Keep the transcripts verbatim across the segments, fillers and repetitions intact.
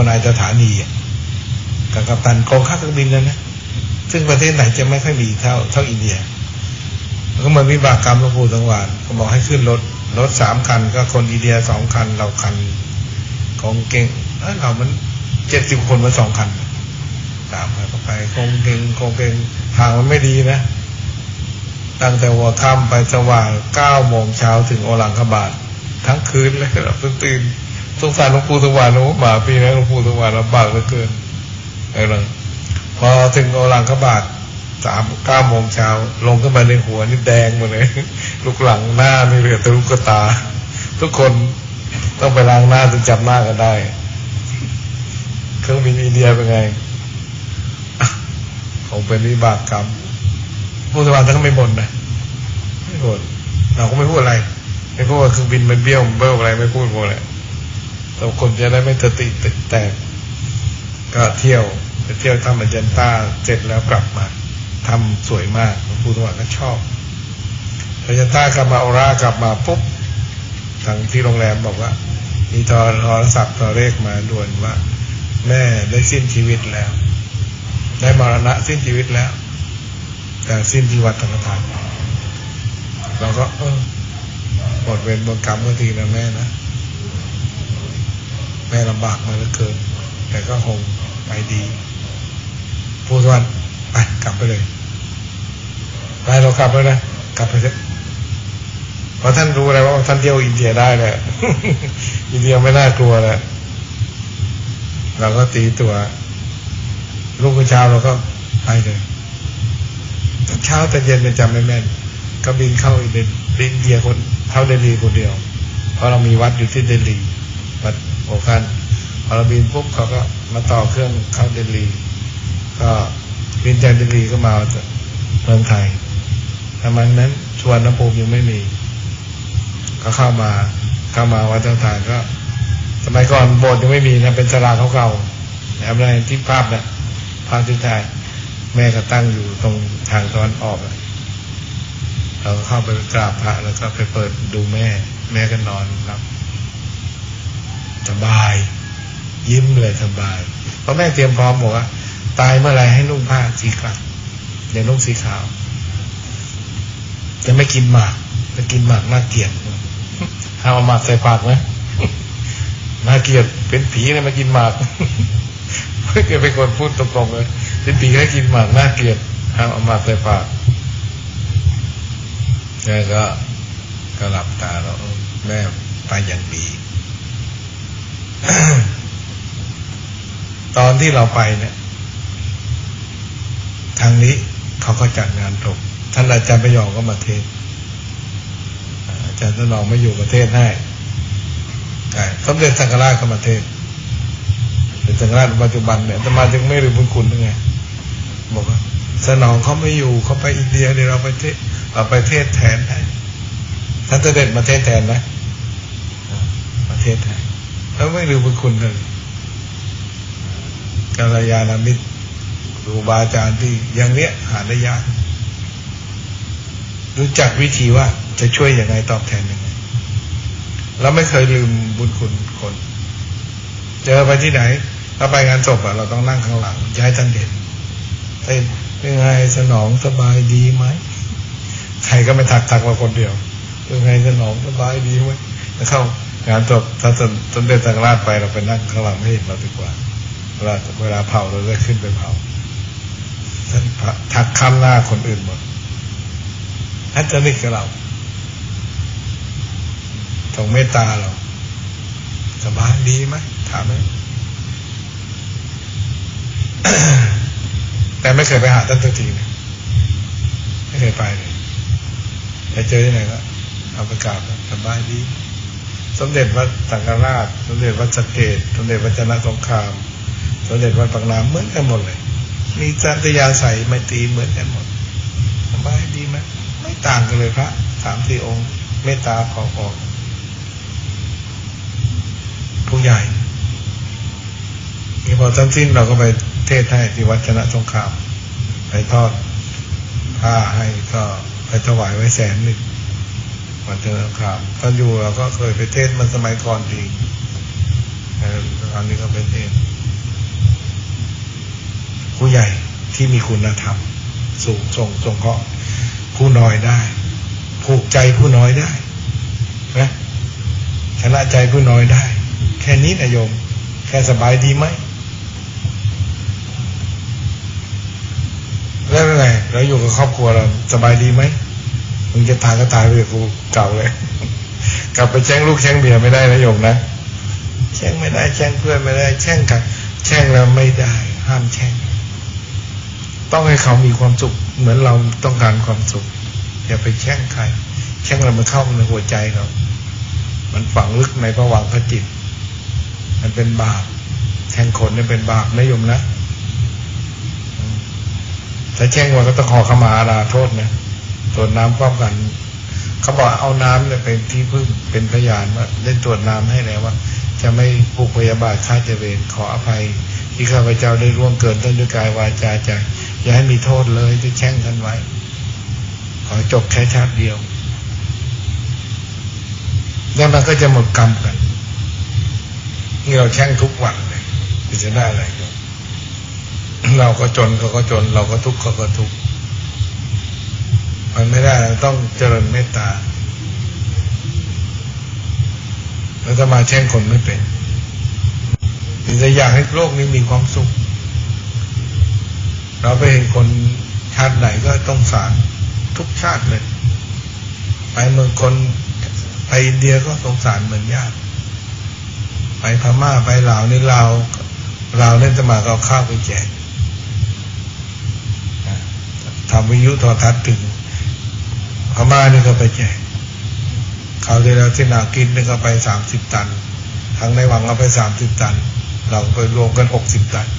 นายสถานีกับกัปตันกองข้าเครื่องบินนั่นนะซึ่งประเทศไหนจะไม่ค่อยมีเท่าเท่าอินเดียก็เหมือนวิบากกรรมหลวงปู่สังวาลก็บอกให้ขึ้นรถรถสามคันก็คนอินเดียสองคันเราคันของเก่งเรามันเจ็ดสิบคนมาสองคันตามไปไปคงเก่งคงเก่งทางมันไม่ดีนะตั้งแต่หัวค่ำไปสว่างเก้าโมงเช้าถึงโอลังคบาททั้งคืนเลยเราตื่นสงสารหลวงปู่สังวาลโอ้หมาปีนั้นหลวงปู่สังวาลลำบากเหลือเกินไอ้เรื่องพอถึงโอลังคบาทสามเก้าโมงเช้าลงขึ้นมาในหัวนี่แดงหมดเลยลูกหลังหน้านี่เหลือแต่ลูกตาทุกคนต้องไปล้างหน้าจนจับหน้ากันได้เครื่องบินอินเดียเป็นไงคงเป็นวิบากกรรมผู้สวรรค์ท่านไม่บ่นนะไม่บ่นเราก็ไม่พูดอะไรไม่พูดว่าเครื่องบินมันเบี้ยวเบี้ยวอะไรไม่พูดหมดเลยแต่คนจะได้ไม่สติแตกก็เที่ยวไปเที่ยวทำอเจนต้าเสร็จแล้วกลับมาทำสวยมากผู้สวรรค์ก็ชอบอเจนต้ากลับมาออร่ากลับมาปุ๊บทางที่โรงแรมบอกว่ามีโทรศัพท์โทรเลขมาด่วนว่าแม่ได้สิ้นชีวิตแล้วได้มรณะสิ้นชีวิตแล้วแต่สิ้นที่วัดธรรมทานเราก็เออหมดเวรหมดกรรมก็ทีนะแม่นะแม่ลำบากมาเหลือเกินแต่ก็คงไปดีผู้สวรรค์ไปกลับไปเลยไปเรากลับเลยนะกลับไปเถอะเพราะท่านรู้แล้วว่าท่านเที่ยวอินเดียได้แหละอินเดียไม่น่ากลัวแหละเราก็ตีตัวลูกเช้าเราก็ไปเลยเช้าแต่เย็นเนี่ยจำไม่แม่นก็บินเข้าอินเดียคนเข้าเดลีคนเดียวเพราะเรามีวัดอยู่ที่เดลีวัดโอคันพอเราบินปุ๊บเขาก็มาต่อเครื่องเข้าเดลีก็บินจากเดลีก็มาเมืองไทยทำไมนั้นชวนน้ำปูยังไม่มีก็เข้ามาเข้ามาวัดเจ้าทานก็สมัยก่อนโบสถ์ยังไม่มีนะเป็นศาลาเก่าๆนะครับในที่ภาพนะภาพที่ถ่ายแม่ก็ตั้งอยู่ตรงทางตะวันออกเราก็เข้าไปกราบพระแล้วก็ไปเปิดดูแม่แม่ก็นอนครับสบายยิ้มเลยสบายเพราะแม่เตรียมพร้อมบอกว่าตายเมื่อไรให้นุ่งผ้าสีขาวอย่านุ่งสีขาวจะไม่กินหมากจะกินหมากน่าเกลียดห้ามเอาหมากใส่ปากนะน่าเกลียดเป็นผีเลยมากินหมากไม่เคยเป็นคนพูดตรงๆเลยเป็นผีให้กินหมากน่าเกลียดห้ามเอาหมากใส่ปากแม่ก็ก็หลับตาแล้วแม่ไปอย่างดี ตอนที่เราไปเนี่ยทางนี้เขาก็จัดงานศพท่านอาจารย์ประยองก็มาเทศอาจารย์ท่านรองไม่อยู่ประเทศให้สมเด็จสังฆราชก็มาเทศเป็นสังฆราชปัจจุบันเนี่ยแต่มาถึงไม่รู้บุญคุณยังไงบอกว่าสนองเขาไม่อยู่เขาไปอินเดียเดี๋ยวเราไปเทศเราไปเทศแทนให้ท่านเสด็จมาเทศแทนนะมาเทศแทนแล้วไม่รู้บุญคุณเลยกัลยาณมิตรครูบาอาจารย์ที่อย่างเนี้ยหาได้ยากรู้จักวิธีว่าจะช่วยยังไงตอบแทนยังไงเราไม่เคยลืมบุญคุณคนเจอไปที่ไหนถ้าไปงานศพอะเราต้องนั่งข้างหลังจะให้ท่านเด่นเป็นยังไงสนองสบายดีไหมใครก็ไม่ทักทักมาคนเดียวยังไงสนองสบายดีไหมแล้วเข้างานศพถ้าสมเด็จสังฆราชไปเราไปนั่งข้างหลังไม่เห็นเราดีกว่าเวลาเวลาเผาเราจะขึ้นไปเผาท่านทักข้ามหน้าคนอื่นหมดท่านจะนึกกับเราทรงเมตตาเราสบายดีไหมถามไหม แต่ไม่เคยไปหาท่านสักทีนะไม่เคยไปเลยไปเจอที่ไหนก็เอาไปกราบสบายดีสมเด็จวัดสังฆราชสมเด็จวัดสะเกษสมเด็จวัดชนะสงครามสมเด็จวัดปากน้ำเหมือนกันหมดเลยมีจริยาใสไมตรีเหมือนกันหมดสบายดีไหมไม่ต่างกันเลยพระสามสี่องค์เมตตาพอๆผู้ใหญ่นี่พอทั้งสิ้นเราก็ไปเทศให้ที่วัดชนะสงครามไปทอดผ้าให้ก็ไปถวายไว้แสนหนึ่งวัดชนะสงครามตอนอยู่เราก็เคยไปเทศมันสมัยก่อนดีตอนนี้ก็ไปเทศผู้ใหญ่ที่มีคุณธรรมสูงส่งสงเคราะห์ผู้น้อยได้ผูกใจผู้น้อยได้นะชนะใจผู้น้อยได้แค่นี้นะโยมแค่สบายดีไหมแล้วไงเราอยู่กับครอบครัวเราสบายดีไหมมึงจะตายก็ตายไปกูเก่าเลยกลับไปแช่งลูกแช่งเมียไม่ได้นะโยมนะแช่งไม่ได้แช่งเพื่อนไม่ได้แช่งกันแช่งเราไม่ได้ห้ามแช่งต้องให้เขามีความสุขเหมือนเราต้องการความสุขอย่าไปแช่งใครแช่งเรามันเข้าในหัวใจเรามันฝังลึกในภวังคจิตมันเป็นบาปแช่งคนนี่เป็นบาปนะโยมนะถ้าแช่งว่าก็ต้องขอขมาลาโทษนะตรวจน้ำป้องกันเขาบอกเอาน้ำเนี่ยเป็นที่พึ่งเป็นพยานว่าได้ตรวจน้ำให้แล้วว่าจะไม่ผูกพยาบาทฆ่าเวรขออภัยที่ข้าพเจ้าได้ร่วงเกินต้นด้วยกายวาจาใจอย่าให้มีโทษเลยที่แช่งกันไว้ขอจบแค่ชาติเดียวแล้วมันก็จะหมดกรรมกันนี่เราแช่งทุกวันเลยจะได้อะไรกันเราก็จนเขาก็จนเราก็ทุกข์เขาก็ทุกข์มันไม่ได้เราต้องเจริญเมตตาแล้วจะมาแช่งคนไม่เป็นจะอยากให้โลกนี้มีความสุขเราไปเห็นคนชาติไหนก็ต้องสารทุกชาติเลยไปเมืองคนไปอินเดียก็สงสารเหมือนญาติไปพม่าไปลาวนี่ลาวลาวเล่นจะมาเอาข้าวไปแจกทำวิทยุโทรทัศน์ถึงพม่านี่ก็ไปแจกเขาที่เราที่นากินนี่ก็ไปสามสิบตันทางในวังเอาไปสามสิบตันเราไปรวมกันหกสิบตัน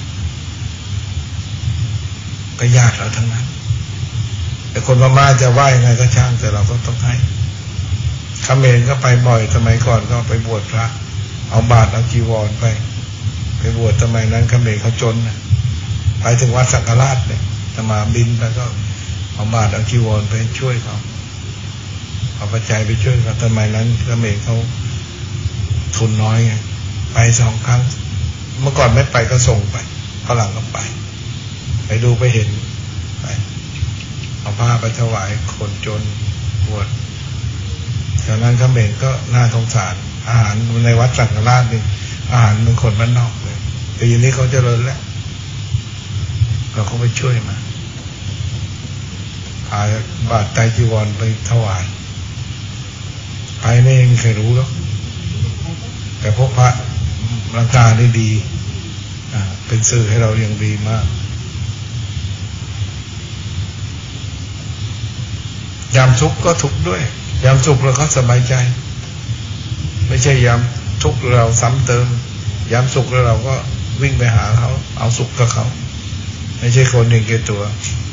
ก็ญาติเราทั้งนั้นแต่คนพม่าจะว่ายังไงก็ช่างแต่เราก็ต้องให้เขมรก็ไปบ่อยสมัยก่อนก็ไปบวชพระเอาบาตรเอาจีวรไปไปบวชสมัยนั้นเขมรเขาจนนะไปถึงวัดสังฆราชเนี่ยจะมาบินไปก็เอาบาตรเอาจีวรไปช่วยเขาเอาปัจจัยไปช่วยเขาสมัยนั้นเขมรเขาทุนน้อยไงไปสองครั้งเมื่อก่อนไม่ไปก็ส่งไปฝรั่งก็ไปไปดูไปเห็นไปเอาผ้าไปถวายคนจนบวชจากนั้นเขมรก็น่าสงสารอาหารในวัดสังฆราชนี่อาหารเป็นคนบ้านนอกเลยแต่ทีนี้เขาเจริญแล้วเราก็ไปช่วยมาพาบาตรไตรจีวรไปถวายไปไม่มีใครรู้หรอกแต่พวกพระรักษาได้ดีเป็นสื่อให้เราอย่างดีมากยามทุกข์ก็ทุกข์ด้วยยามสุขเราก็สบายใจไม่ใช่ยามทุกข์เราซ้ำเติมยามสุขแล้วเราก็วิ่งไปหาเขาเอาสุขกับเขาไม่ใช่คนเห็นแก่ตัว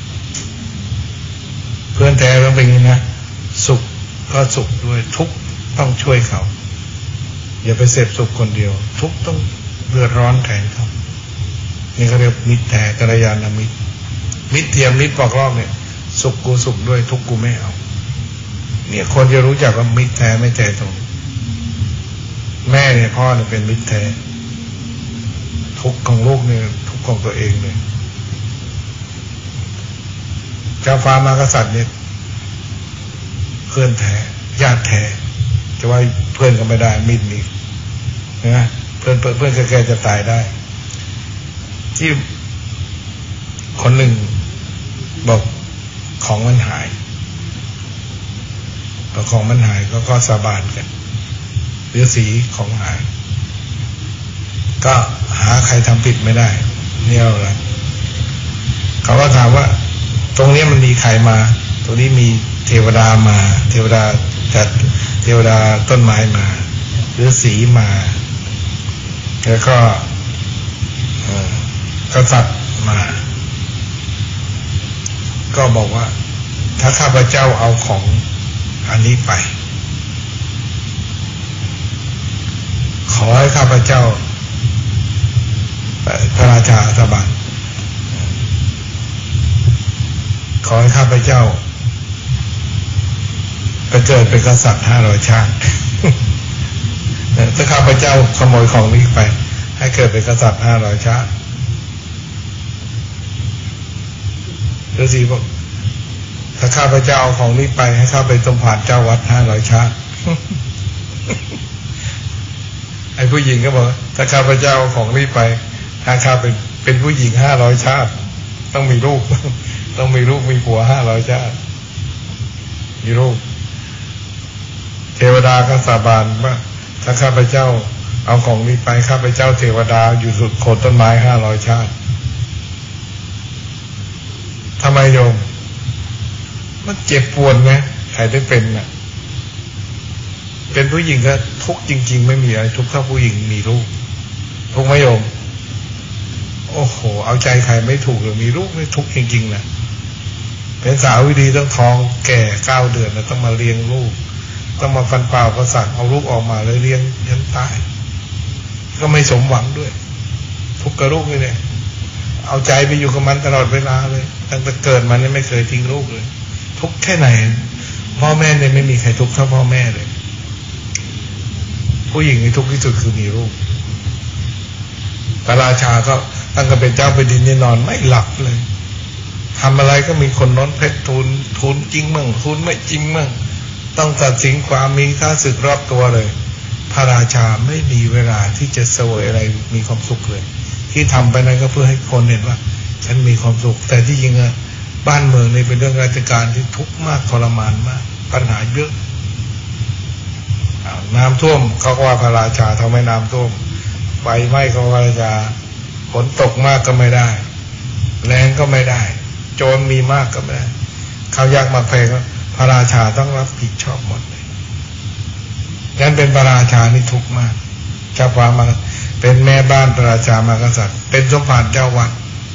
เพื่อนแท้ต้องเป็นอย่างนี้นะสุขก็สุขด้วยทุกข์ต้องช่วยเขาอย่าไปเสพสุขคนเดียวทุกข์ต้องเดือดร้อนแทนเขานี่เขาเรียกมิตรแท้กัลยาณมิตรมิตรเทียมมิตรปอกลอกเนี่ยสุขกูสุขด้วยทุกข์กูไม่เอาเนี่ยคนจะรู้จักว่ามิตรแท้ไม่ใจตรงแม่เนี่ยพ่อเนี่ยเป็นมิตรแท้ทุกข์ของลูกเนี่ยทุกข์ของตัวเองเลยเจ้าฟ้ามากษัตริย์เนี่ยเพื่อนแท้ญาติแท้จะว่าเพื่อนก็ไม่ได้มิตรนี่นะเพื่อนเพื่อนเพื่อนแกจะตายได้ที่คนหนึ่งบอกของมันหายพอของมันหายก็ก็สาบานกันฤาษีของหายก็หาใครทำผิดไม่ได้เนี่ยอะไรเขาก็ถามว่าตรงนี้มันมีใครมาตรงนี้มีเทวดามาเทวดาจัดเทวดาต้นไม้มาฤาษีมาแล้วก็กษัตริย์มาก็บอกว่าถ้าข้าพเจ้าเอาของอันนี้ไปขอให้ข้าพเจ้าพระราชาอัฐบัตรขอให้ข้าพเจ้าไปเกิดเป็นกษัตริย์ห้าร้อยชาติถ้าข้าพเจ้าขโมยของนี้ไปให้เกิดเป็นกษัตริย์ห้าร้อยชาติฤาษีบอกถ้าข้าพเจ้าเอาของนี้ไปให้ข้าไปต้มผ่านเจ้าวัดห้าร้อยชาติไอ้ผู้หญิงก็บอกถ้าข้าพเจ้าเอาของนี้ไปถ้าข้าเป็นเป็นผู้หญิงห้าร้อยชาติต้องมีลูกต้องมีลูกมีผัวห้าร้อยชาติมีลูกเทวดาก็สาบานว่าถ้าข้าพเจ้าเอาของนี้ไปข้าพเจ้าเทวดาอยู่สุดโคนต้นไม้ห้าร้อยชาติทำไมโยมมันเจ็บปวดไหมใครได้เป็นน่ะเป็นผู้หญิงก็ทุกข์จริงๆไม่มีอะไรทุกข์เท่าผู้หญิงมีลูกทุกข์ไหมโยมโอ้โหเอาใจใครไม่ถูกเลยมีลูกไม่ทุกข์จริงๆนะเป็นสาววิธีต้องท้องแก่เก้าเดือนแล้วต้องมาเลี้ยงลูกต้องมาฟันเปล่าประสาทเอาลูกออกมาเลยเลี้ยงยันตายก็ไม่สมหวังด้วยทุกข์กับลูกนี่เนี่ยเอาใจไปอยู่กับมันตลอดเวลาเลยตั้งแต่เกิดมาเนี่ยไม่เคยทิ้งลูกเลยทุกข์แค่ไหนพ่อแม่เนี่ยไม่มีใครทุกข์เท่าพ่อแม่เลยผู้หญิงที่ทุกข์ที่สุดคือมีลูกพระราชาก็ตั้งแต่เป็นเจ้าแผ่นดินนี่นอนไม่หลับเลยทำอะไรก็มีคนน้นเพชรทูลทูลจริงมั่งทูลไม่จริงมั่งต้องตัดสินความมีค่าศึกรอบตัวเลยพระราชาไม่มีเวลาที่จะเสวยอะไรมีความสุขเลยที่ทำไปนั้นก็เพื่อให้คนเห็นว่าฉันมีความสุขแต่ที่จริงอะบ้านเมืองนี่เป็นเรื่องราชการที่ทุกข์มากทรมานมากปัญหาเยอะน้ำท่วมเขาก็ว่าพระราชาทำให้น้ำท่วมไฟไหม้ก็พระราชาฝนตกมากก็ไม่ได้แรงก็ไม่ได้โจรมีมากก็ไม่ได้ข้าวยากมาแพงก็พระราชาต้องรับผิดชอบหมดเลยงั้นเป็นพระราชานี่ทุกข์มากชาวฟ้ามาเป็นแม่บ้านพระราชามากษัตริย์เป็นสมภารเจ้าวัด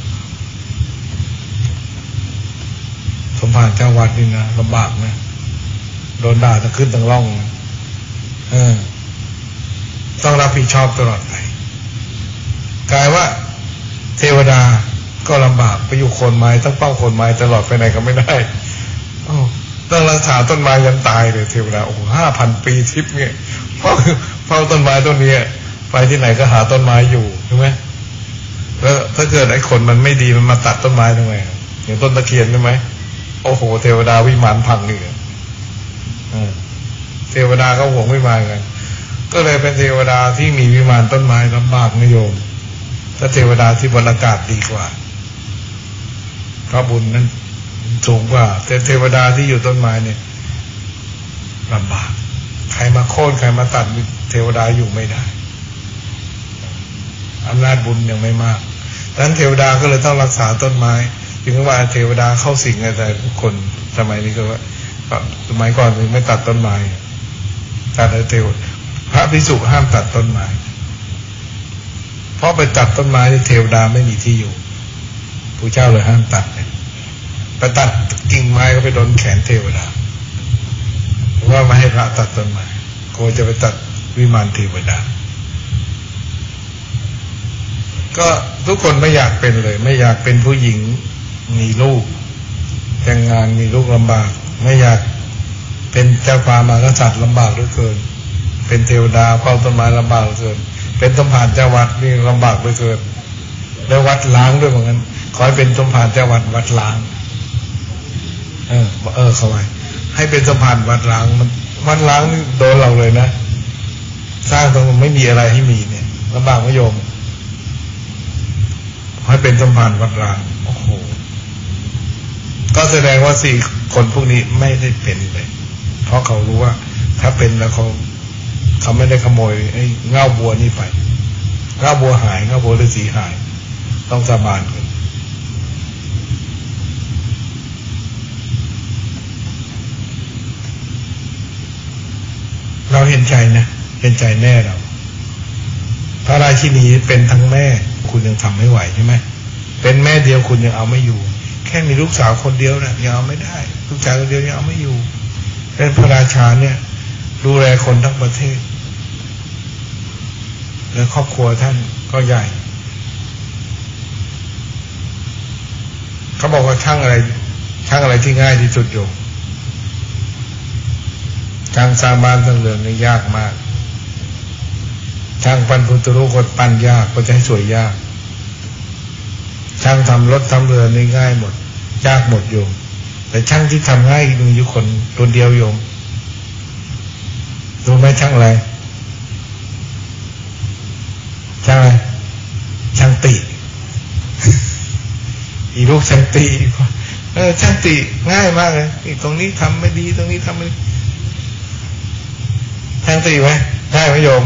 สมภารเจ้าวัดนี่นะลำบากนะโดนด่าจะขึ้นตั้งร่องเออต้องรับผิดชอบตลอดไปกลายว่าเทวดาก็ลำบากไปอยู่โคนไม้ต้องเป้าโคนไม้ตลอดไปไหนก็ไม่ได้ต้องรักษาต้นไม้ยันตายเลยเทวดาโอ้ห้าพันปีทิพย์เนี่ยเฝ้าเฝ้าต้นไม้ต้นนี้ไปที่ไหนก็หาต้นไม้อยู่ใช่ไหมแล้วถ้าเกิดไอ้คนมันไม่ดีมันมาตัดต้นไม้ทำไมอย่างต้นตะเคียนใช่ไหมโอ้โหเทวดาวิมานพังเลยเทวดาก็ห่วงวิมานกันก็เลยเป็นเทวดาที่มีวิมานต้นไม้ลำบากนิยมถ้าเทวดาที่บนอากาศดีกว่าพระบุญนั้นสูงกว่าแต่เทวดาที่อยู่ต้นไม้เนี่ยลำบากใครมาโค่นใครมาตัดเทวดาอยู่ไม่ได้อำนาจบุญยังไม่มากดังนั้นเทวดาก็เลยต้องรักษาต้นไม้ถึงว่าเทวดาเข้าสิงอะไรทุกคนสมัยนี้ก็ว่าสมัยก่อนไม่ตัดต้นไม้ตัดเทวพระภิกษุห้ามตัดต้นไม้เพราะไปตัดต้นไม้ที่เทวดาไม่มีที่อยู่ผู้เจ้าเลยห้ามตัดไปตัดกิ่งไม้ก็ไปโดนแขนเทวดาเพราะว่าไม่ให้พระตัดต้นไม้กลัวจะไปตัดวิมานเทวดาก็ทุกคนไม่อยากเป็นเลยไม่อยากเป็นผู้หญิงมีลูกแต่งงานมีลูกลำบากไม่อยากเป็นเจ้าฟ้ามหากษัตริย์ลำบากเหลือเกินเป็นเทวดาเฝ้าต้นไม้ลำบากเหลือเกินเป็นสมภารเจ้าวัดนี่ลำบากเหลือเกินแล้ววัดล้างด้วยเหมือนกันขอให้เป็นสมภารเจ้าวัดวัดล้างเออเออเขาไว้ให้เป็นสมภารวัดล้างมันวัดล้างนี่โดนเราเลยนะสร้างตรงมันไม่มีอะไรให้มีเนี่ยลำบากไม่โยมให้เป็นสมภารวัดล้างโอ้โหก็แสดงว่าสี่คนพวกนี้ไม่ได้เป็นเลยเพราะเขารู้ว่าถ้าเป็นแล้วเขาเขาไม่ได้ขโมยไอ้เง่าบัวนี่ไปเง่าบัวหายเง่าบัวฤาษีหายต้องสาบานกันเราเห็นใจนะเห็นใจแม่เราพระราชินีเป็นทั้งแม่คุณยังทำไม่ไหวใช่ไหมเป็นแม่เดียวคุณยังเอาไม่อยู่แค่มีลูกสาวคนเดียวนะยังเอาไม่ได้ลูกชายคนเดียวยังเอาไม่อยู่เป็นพระราชาเนี่ยดูแลคนทั้งประเทศและครอบครัวท่านก็ใหญ่เขาบอกว่าช่างอะไรช่างอะไรที่ง่ายที่สุดอยู่ช่างสร้างบ้านสร้างเรือนนี่ยากมากช่างปั้นพุทธรูปก็ปั้นยากก็จะให้สวยยากช่างทำรถทำเรือนนี่ง่ายหมดยากหมดโยมแต่ช่างที่ทำง่ายมีอยู่คนตัวเดียวโยมรู้ไหมช่างอะไรช่างอะไรช่างติอีลูกช่างติเออช่างติง่ายมากเลยตรงนี้ทำไม่ดีตรงนี้ทำไม่ดีช่างติไหมได้ไหมโยม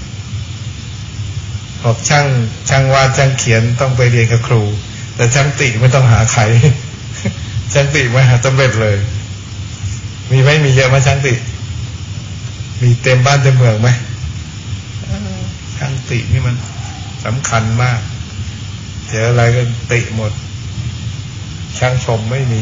บอกช่างช่างวาดช่างเขียนต้องไปเรียนกับครูแต่ช่างติไม่ต้องหาใครช่างติไม่หาสำเร็จเลยมีไหมมีเยอะไหมช่างติมีเต็มบ้านเต็มเมืองไหมช่างตินี่มันสำคัญมากเจออะไรก็ติหมดช่างชมไม่มี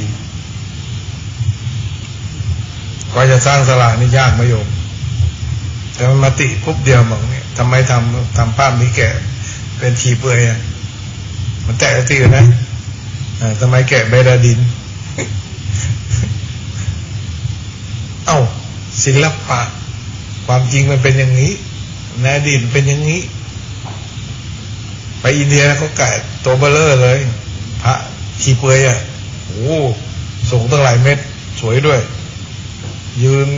ก็จะสร้างสละนี่ยากไหมโยมแต่มันมาติปุ๊บเดียวบอกเนี่ยทำไมทำทำภาพนี้แกเป็นขีเปื่อยอ่ะมันแตกตีกันนะทำไมแกะเบดาดิน เอ้าศิลปะความจริงมันเป็นอย่างนี้ในอดีตเป็นอย่างนี้ไปอินเดียเขาแกะตัวเบลเลอร์เลยพระขีเปื่อยอ่ะโอ้สูงตั้งหลายเมตรสวยด้วยยืน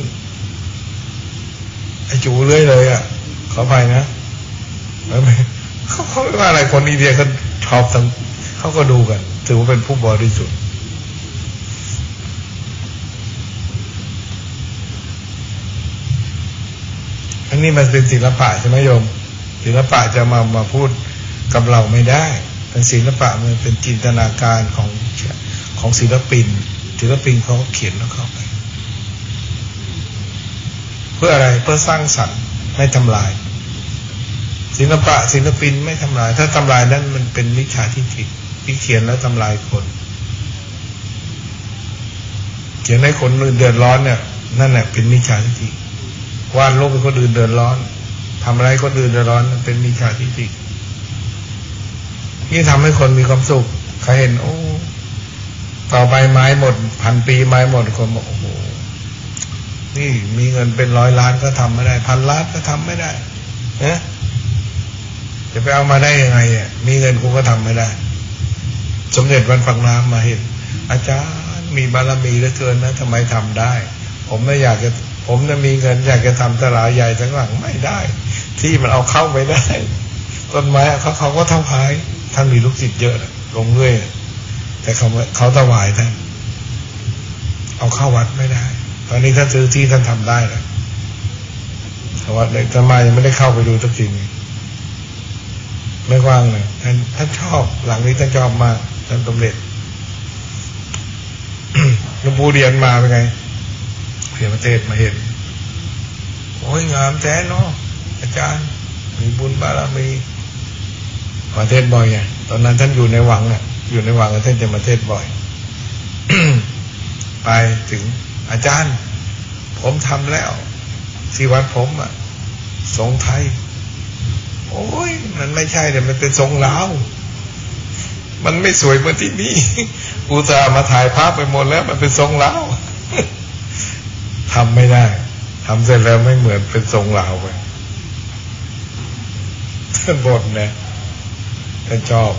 ไอจูเรื่อยเลยอ่ะเขาไปนะเขาเขาว่าอะไรคนอินเดียเขาชอบทั้งเขาก็ดูกันถือว่าเป็นผู้บริสุทธิ์อันนี้มันเป็นศิลปะใช่ไหมโยมศิลปะจะมามาพูดกับเราไม่ได้เป็นศิลปะมันเป็นจินตนาการของของศิลปินศิลปินเขาเขียนแล้วเข้าไปเพื่ออะไรเพื่อสร้างสรรค์ไม่ทำลายศิลปะศิลปินไม่ทำลายถ้าทำลายนั้นมันเป็นมิจฉาทิฏฐิที่เขียนแล้วทำลายคนเขียนให้คนอื่นเดือดร้อนเนี่ยนั่นแหละเป็นมิจฉาทิฏฐิวาดรูปให้คนอื่นเดือดร้อนทำอะไรคนอื่นเดือดร้อนเป็นมิจฉาทิฏฐินี่ทำให้คนมีความสุขใครเห็นโอ้ต่อไปไม้หมดพันปีไม้หมดคนบอกโอ้โหนี่มีเงินเป็นร้อยล้านก็ทำไม่ได้พันล้านก็ทำไม่ได้นะจะไปเอามาได้ยังไงอ่ะมีเงินกูก็ทำไม่ได้สมเด็จวัดฝักน้ำมาเห็นอาจารย์มีบารมีเหลือเกินนะทำไมทำได้ผมไม่อยากจะผมจะมีเงินอยากจะทำตลาดใหญ่ทั้งหลังไม่ได้ที่มันเอาเข้าไปได้ต้นไม้เขาเขาก็ถวายท่านมีลูกศิษย์เยอะลงเรื่อยแต่เขาเขาถวายท่านเอาเข้าวัดไม่ได้ตอนนี้ท่านซื้อที่ท่านทำได้แล้วแต่ว่าเลยจะมายังไม่ได้เข้าไปดูสักทีไม่ว่างเลยท่านท่านชอบหลังนี้ท่านชอบมากท่านสมเด็จ หลวงปู่เรียนมาเป็นไงเพียงประเทศมาเห็นโอ้ยงามแท้เนาะอาจารย์มีบุญบารมีมาเทศบ่อยไงตอนนั้นท่านอยู่ในวังอ่ะอยู่ในวังท่านจะมาเทศบ่อย ไปถึงอาจารย์ผมทำแล้วที่วัดผมอ่ะทรงไทยโอ้ยมันไม่ใช่แต่มันเป็นทรงลาวมันไม่สวยเหมือนที่นี่อุตส่าห์มาถ่ายภาพไปหมดแล้วมันเป็นทรงลาวทำไม่ได้ทำเสร็จแล้วไม่เหมือนเป็นทรงลาวไปท่านบ่นนะท่านชอบ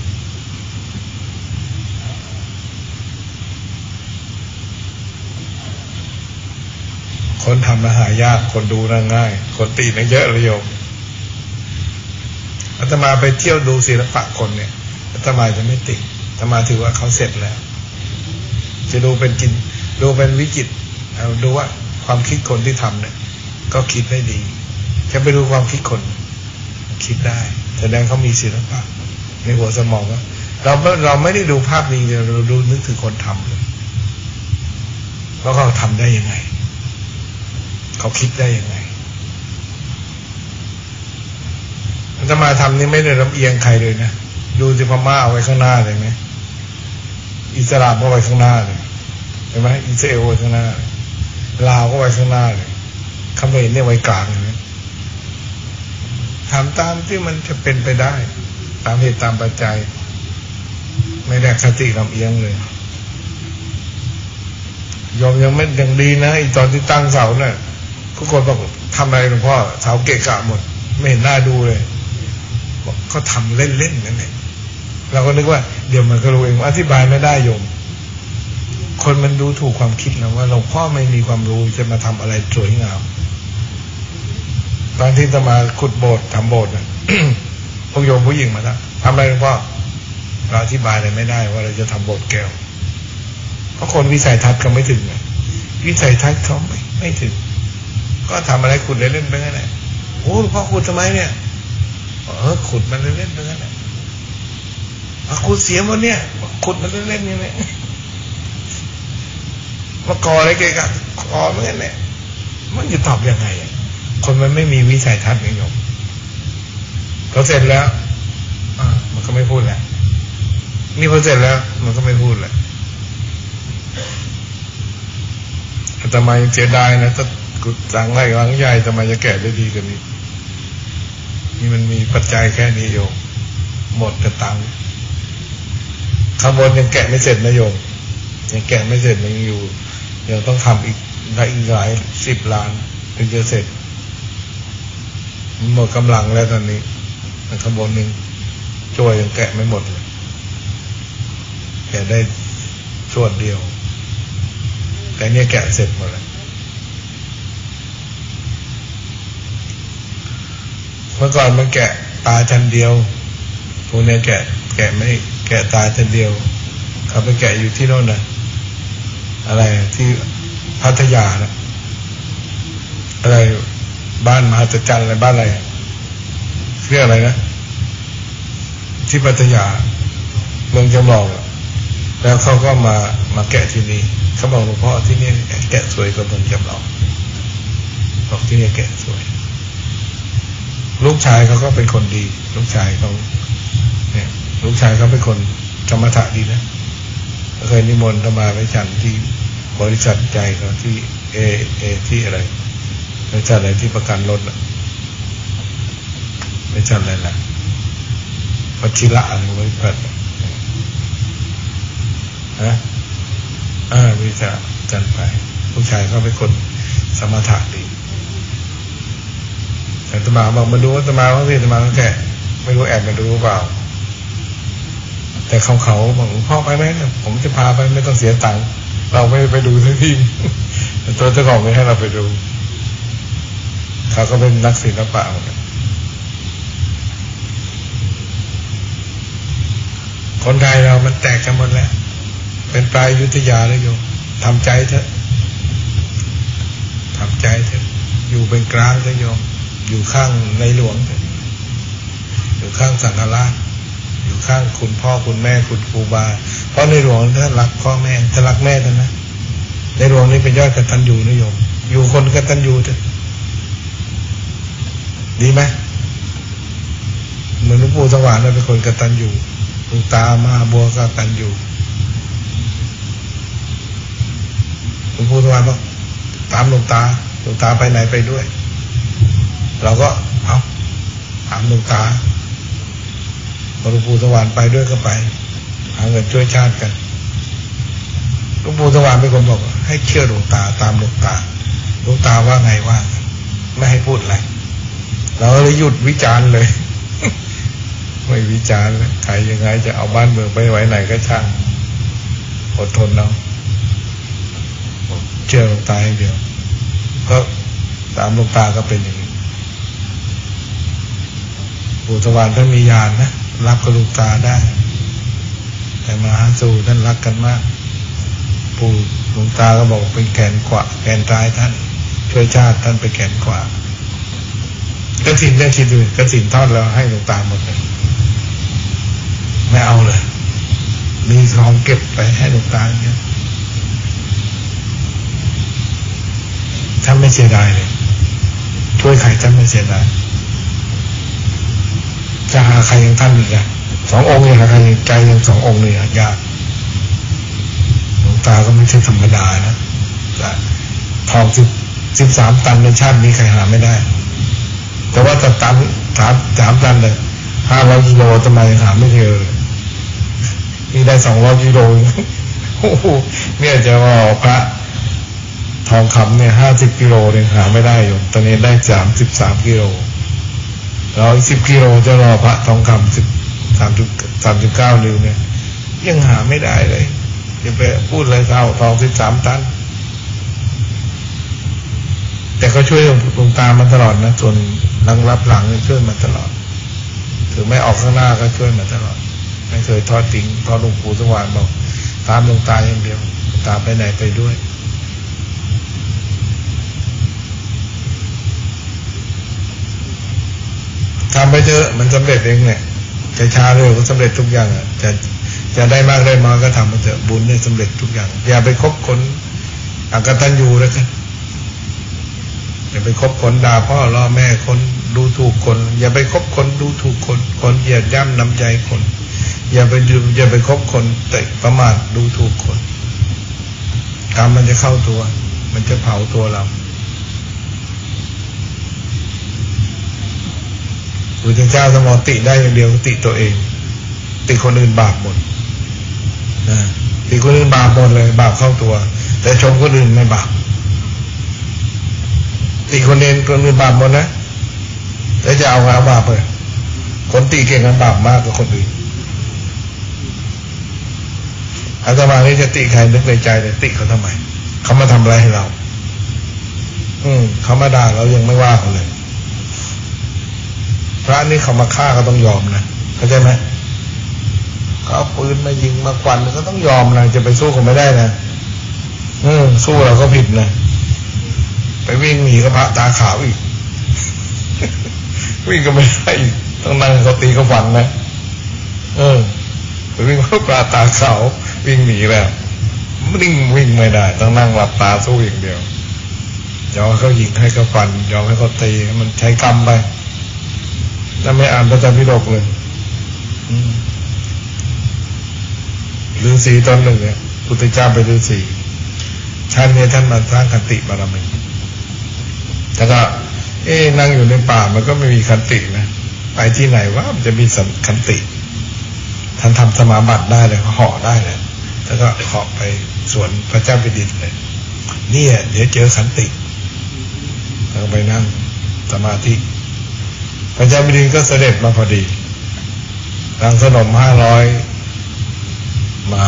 คนทำอาหารยากคนดูน่าง่ายคนตีน่าเยอะเลยโยมอาตมาไปเที่ยวดูศิลปะคนเนี่ยอาตมาจะไม่ติดอาตมาถือว่าเขาเสร็จแล้วจะดูเป็นจินดูเป็นวิจิตรเอาดูว่าความคิดคนที่ทำเนี่ยก็คิดได้ดีจะไปดูความคิดคนคิดได้แสดงเขามีศิลปะในหัวสมองว่าเราเราไม่ได้ดูภาพนี้เราดูนึกถึงคนทำเลยแล้วเขาทำได้ยังไงเขาคิดได้ยังไงอาตมาทำนี่ไม่ได้ลำเอียงใครเลยนะดูสิพม่าเอาไว้ข้างหน้าเลยไหมอิสลามก็ไว้ข้างหน้าเลยเห็นไหมอิสราเอลไว้ข้างหน้าลาวก็ไว้ข้างหน้าเลยเขมรเนี่ยไว้กลางเลยทำตามที่มันจะเป็นไปได้ตามเหตุตามปัจจัยไม่ได้คติลำเอียงเลยยอมยังไม่ยังดีนะอีตอนที่ตั้งเสาเนี่ยทุกคนบอกทำอะไรหลวงพ่อเสาเกะกะหมดไม่เห็นหน้าดูเลยบอกเขาทำเล่นๆนั่นเองเราก็นึกว่าเดี๋ยวมันก็รู้เองอธิบายไม่ได้โยมคนมันดูถูกความคิดนะว่าหลวงพ่อไม่มีความรู้จะมาทำอะไรสวยงามตอนที่จะมาขุดโบสถ์ทำโบสถ์นะ พวกโยมผู้หญิงมาแล้วทำอะไรหลวงพ่อเราอธิบายอะไรไม่ได้ว่าเราจะทำโบสถ์แก้วเพราะคนวิสัยทัศน์เขาไม่ถึงวิสัยทัศน์เขาไม่ไม่ถึงก็ทำอะไรขุดเล่นๆไปงั้นแหละโอ้หลวงพ่อขุดทำไมเนี่ยเออขุดมันเล่นๆไปงั้นแหละขุดเสียหมดเนี่ยขุดมันเล่นๆอย่างนี้มาก่ออะไรเกี่ยวกับก่อเหมือนกันเนี่ยมันจะตอบยังไงคนมันไม่มีวิสัยทัศน์นี่โยมพอเสร็จแล้วอ่ามันก็ไม่พูดแหละนี่พอเสร็จแล้วมันก็ไม่พูดแหละอาตมายังเสียดายนะถ้ากุดสังไรหลังใหญ่อาตมาจะแก่ได้ดีกว่านี้นี่มันมีปัจจัยแค่นี้โยมหมดกระตังข้างบนยังแกะไม่เสร็จนะโยมยังแกะไม่เสร็จยังอยู่ยังต้องทำอีกได้อีกหลายสิบล้านถึงจะเสร็จหมดกำลังแล้วตอนนี้ข้างบนนึงช่วยยังแกะไม่หมดเลยแกะได้ชวดเดียวแต่เนี่ยแกะเสร็จหมดแล้วเมื่อก่อนมันแกะตาชั้นเดียวพวกนี้แกะแกะไม่แกะตาชั้นเดียวเขาไปแกะอยู่ที่โน่นนะอะไรที่พัทยานะอะไรบ้านมหัศจรรย์อะไรบ้านอะไรเรียกอะไรนะที่พัทยาเมืองจำลองแล้วเขาก็มามาแกะที่นี่เขาบอกหลวงพ่อที่นี่แกะสวยกว่าเมืองจำลองบอกที่นี่แกะสวยลูกชายเขาก็เป็นคนดีลูกชายเขาเนี่ยลูกชายเขาเป็นคนสมถะดีนะเคยนิมนต์มาไปฉันที่บริษัทใจเขาที่เอเอที่อะไรบริษัทอะไรที่ประกันรถอ่ะบริษัทอะไรล่ะวชิระอะไรบริษัทฮะอ่าบริษัทจันไปลูกชายเขาเป็นคนสมถะดีแต่ตมาบอกมาดูว่าตมาว่าพี่ตมาแก่ไม่รู้แอบมาดูหรือเปล่าแต่เขาเขาบอกพ่อไปไหมผมจะพาไปไม่ต้องเสียตังค์เราไม่ไปดูทั้งทีตัวเจ้าของไม่ให้เราไปดูเขาก็เป็นนักศิลปะคนไทยเรามันแตกกันหมดแล้วเป็นปลายยุทธยาแล้วโยมทำใจเถอะทำใจเถอะอยู่เป็นกลางเถอะโยมอยู่ข้างในหลวงอยู่ข้างสังฆราชอยู่ข้างคุณพ่อคุณแม่คุณครูบาเพราะในหลวงท่านรักพ่อแม่จะรักแม่ท่านนะในหลวงนี่เป็นยอดกตัญญูนะโยมอยู่คนกตัญญูเถอะดีไหมเหมือนหลวงปู่สว่างเป็นคนกตัญญูหลวงตามาบัวกตัญญูหลวงปู่สว่างบอกตามหลวงตาหลวงตาไปไหนไปด้วยเราก็เอาถามหลวงตาหลวงปู่สว่างไปด้วยก็ไปหาเงินช่วยชาติกันหลวงปู่สว่างเป็นคนบอกให้เชื่อหลวงตาตามหลวงตาหลวงตาว่าไงว่าไม่ให้พูดอะไรเราเลยหยุดวิจารณ์เลย ไม่วิจารณ์เลยใครยังไงจะเอาบ้านเมืองไปไว้ไหนก็ช่างอดทนเอาเชื่อหลวงตาอย่างเดียวก็ตามหลวงตาก็เป็นอย่างนี้ปู่สว่างท่านมีญาณนะรับกับหลวงตาได้แต่มหาสู่ท่านรักกันมากปู่หลวงตาก็บอกเป็นแขนขวาแขนซ้ายท่านช่วยชาติท่านไปแขนขวากฐินได้คิดดูกฐินทอดแล้วให้หลวงตาหมดเลยไม่เอาเลยมีทองเก็บไปให้หลวงตาอย่างเงี้ยท่านไม่เสียดายเลยช่วยใครท่านไม่เสียดายจะหาใครอย่างท่านอีกอะสององค์เนี่ยหาใครใจยังสององค์เลยยากหลวงตาก็ไม่ใช่ธรรมดานะทองสิบสิบสามตันในชาตินี้ใครหาไม่ได้แต่ว่าตันตันสามสามตันเลยห้าร้อยกิโลทำไมหาไม่เจอเลยมีได้สองร้อยกิโลโอ้โหเนี่ยจะว่าพระทองคำเนี่ยห้าสิบกิโลเนี่ยหาไม่ได้อยู่ตอนนี้ได้สามสิบสามกิโลแล้วอีกสิบกิโลจะรอพระทองคำสิบสามสิบสามสิบเก้านิ้วเนี่ยยังหาไม่ได้เลยจะไปพูดอะไรเท่าทองสิบสามตันแต่ก็ช่วยหลวงตามาตลอดนะส่วนหลังรับหลังช่วยมาตลอดถึงไม่ออกข้างหน้าก็ช่วยมาตลอดไม่เคยทอดทิ้งทอดหลวงปู่สว่างบอกตามหลวงตาอย่างเดียวตามไปไหนไปด้วยทำไปเถอะมันสำเร็จเองเนี่ยจะช้าเร็วก็สำเร็จทุกอย่างอ่ะจะจะได้มากได้น้อยก็ทำไปเถอะบุญเนี่ยสำเร็จทุกอย่างอย่าไปคบคนอกตัญญูแล้วกันอย่าไปคบคนด่าพ่อล่อแม่คนดูถูกคนอย่าไปคบคนดูถูกคนคนเหยียดย่ำน้ำใจคนอย่าไปดูอย่าไปคบคนแต่ประมาทดูถูกคนกรรมมันจะเข้าตัวมันจะเผาตัวเราพระเจ้าสมอติได้อย่างเดียวติตัวเองติคนอื่นบาปหมดนะติคนอื่นบาปหมดเลยบาปเข้าตัวแต่ชมคนอื่นไม่บาปติคนเองคนอื่นบาปหมดนะแต่จะเอาเอาบาปเลยคนติเก่งกันบาปมากกว่าคนอื่นอาตมานี่จะติใครนึกในใจเลยติเขาทำไมเขามาทำอะไรให้เราอืมเขามาด่าเรายังไม่ว่าเขาเลยพระนี่เขามาฆ่าก็ต้องยอมนะเข้าใจไหมเขาเอาปืนมายิงมาควันก็ต้องยอมนะจะไปสู้เขาไม่ได้นะอืมสู้เราก็ผิดนะไปวิ่งหนีก็พระตาขาวอีก วิ่งก็ไม่ได้ต้องนั่งเขาตีเขาฟันนะเออไปวิ่งพระปลาตาขาววิ่งหนีแล้ววิ่งวิ่งไม่ได้ต้องนั่งหลับตาสู้อย่างเดียวยอมเขายิงให้เขาฟันยอมให้เขาตีมันใช้กรรมไปแล้วไม่อ่านพระไตรปิฎกเลยฤาษีตอนหนึ่งเนี่ยพุทธเจ้าเป็นฤาษีชาตินี้ท่านมาสร้างขันติบารมีแต่ก็เอ๊นั่งอยู่ในป่ามันก็ไม่มีขันตินะไปที่ไหนว่ามันจะมีขันติท่านทำสมาบัติได้เลยเหาะได้เลยแล้วก็เหาะไปสวนพระเจ้าแผ่นดินเลยนี่เดี๋ยวเจอขันติแล้วไปนั่งสมาธิพระเจ้าแผ่นดินก็เสด็จมาพอดีนางสนมห้าร้อยมา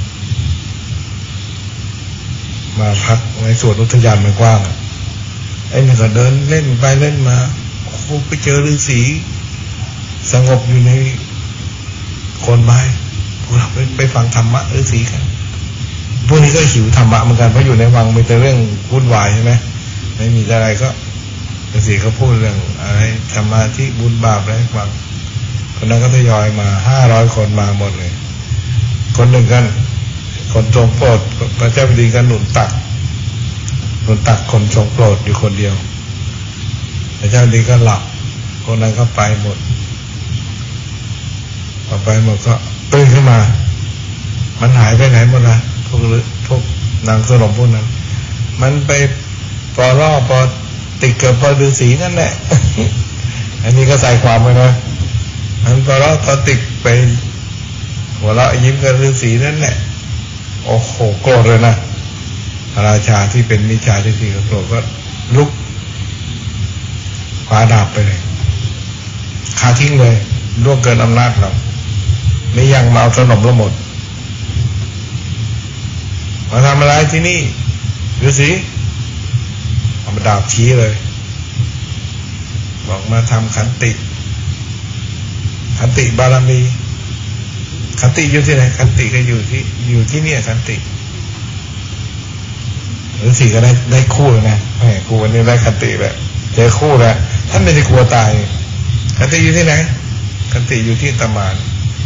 มาพักในสวนอุทยานมันกว้างไอ้นี่ก็เดินเล่นไปเล่นมาโอ้ไปเจอฤาษีสงบอยู่ในโคนไม้พวกเราไปไปฟังธรรมะฤาษีกันพวกนี้ก็หิวธรรมะเหมือนกันเพราะอยู่ในวังมีแต่เรื่องวุ่นวายใช่ไหมไม่มีอะไรก็ฤาษีเขาพูดเรื่องอะไรธรรมะที่บุญบาปอะไรฟังคนนั้นก็ทยอยมาห้าร้อยคนมาหมดเลยคนหนึ่งกันคนทรงโปรดพระเจ้าแผ่นดินกันหนุนตักหนุนตักคนทรงโปรดอยู่คนเดียวพระเจ้าแผ่นดินก็หลับคนนั้นก็ไปหมดพอไปหมดก็ตื่นขึ้นมามันหายไปไหนหมดละพวกพวกนางสนมพวกนั้นมันไปปอล่อปอติดกับปอฤาษีนั่นแหละ อันนี้ก็ใส่ความไปนะมันปอล่อปอติดไปหัวเราะยิ้มกับฤาษีนั่นแหละโอ้โหโกรธเลยนะพระราชาที่เป็นมิจฉาทิฏฐิก็โกรธก็ลุกคว้าดาบไปเลยฆ่าทิ้งเลยล่วงเกินอำนาจเราไม่ยังมาเอาขนมเราหมดมาทำอะไรที่นี่ฤาษีเอามาดาบชี้เลยบอกมาทำขันติขันติบารมีขันติอยู่ที่ไหนขันติก็อยู่ที่อยู่ที่เนี่ยขันติฤาษีก็ได้ได้คู่เลยนะแหมกูวันนี้ได้ขันติแบบเจอคู่แล้วท่านไม่ได้กลัวตายขันติอยู่ที่ไหนขันติอยู่ที่ตะมาน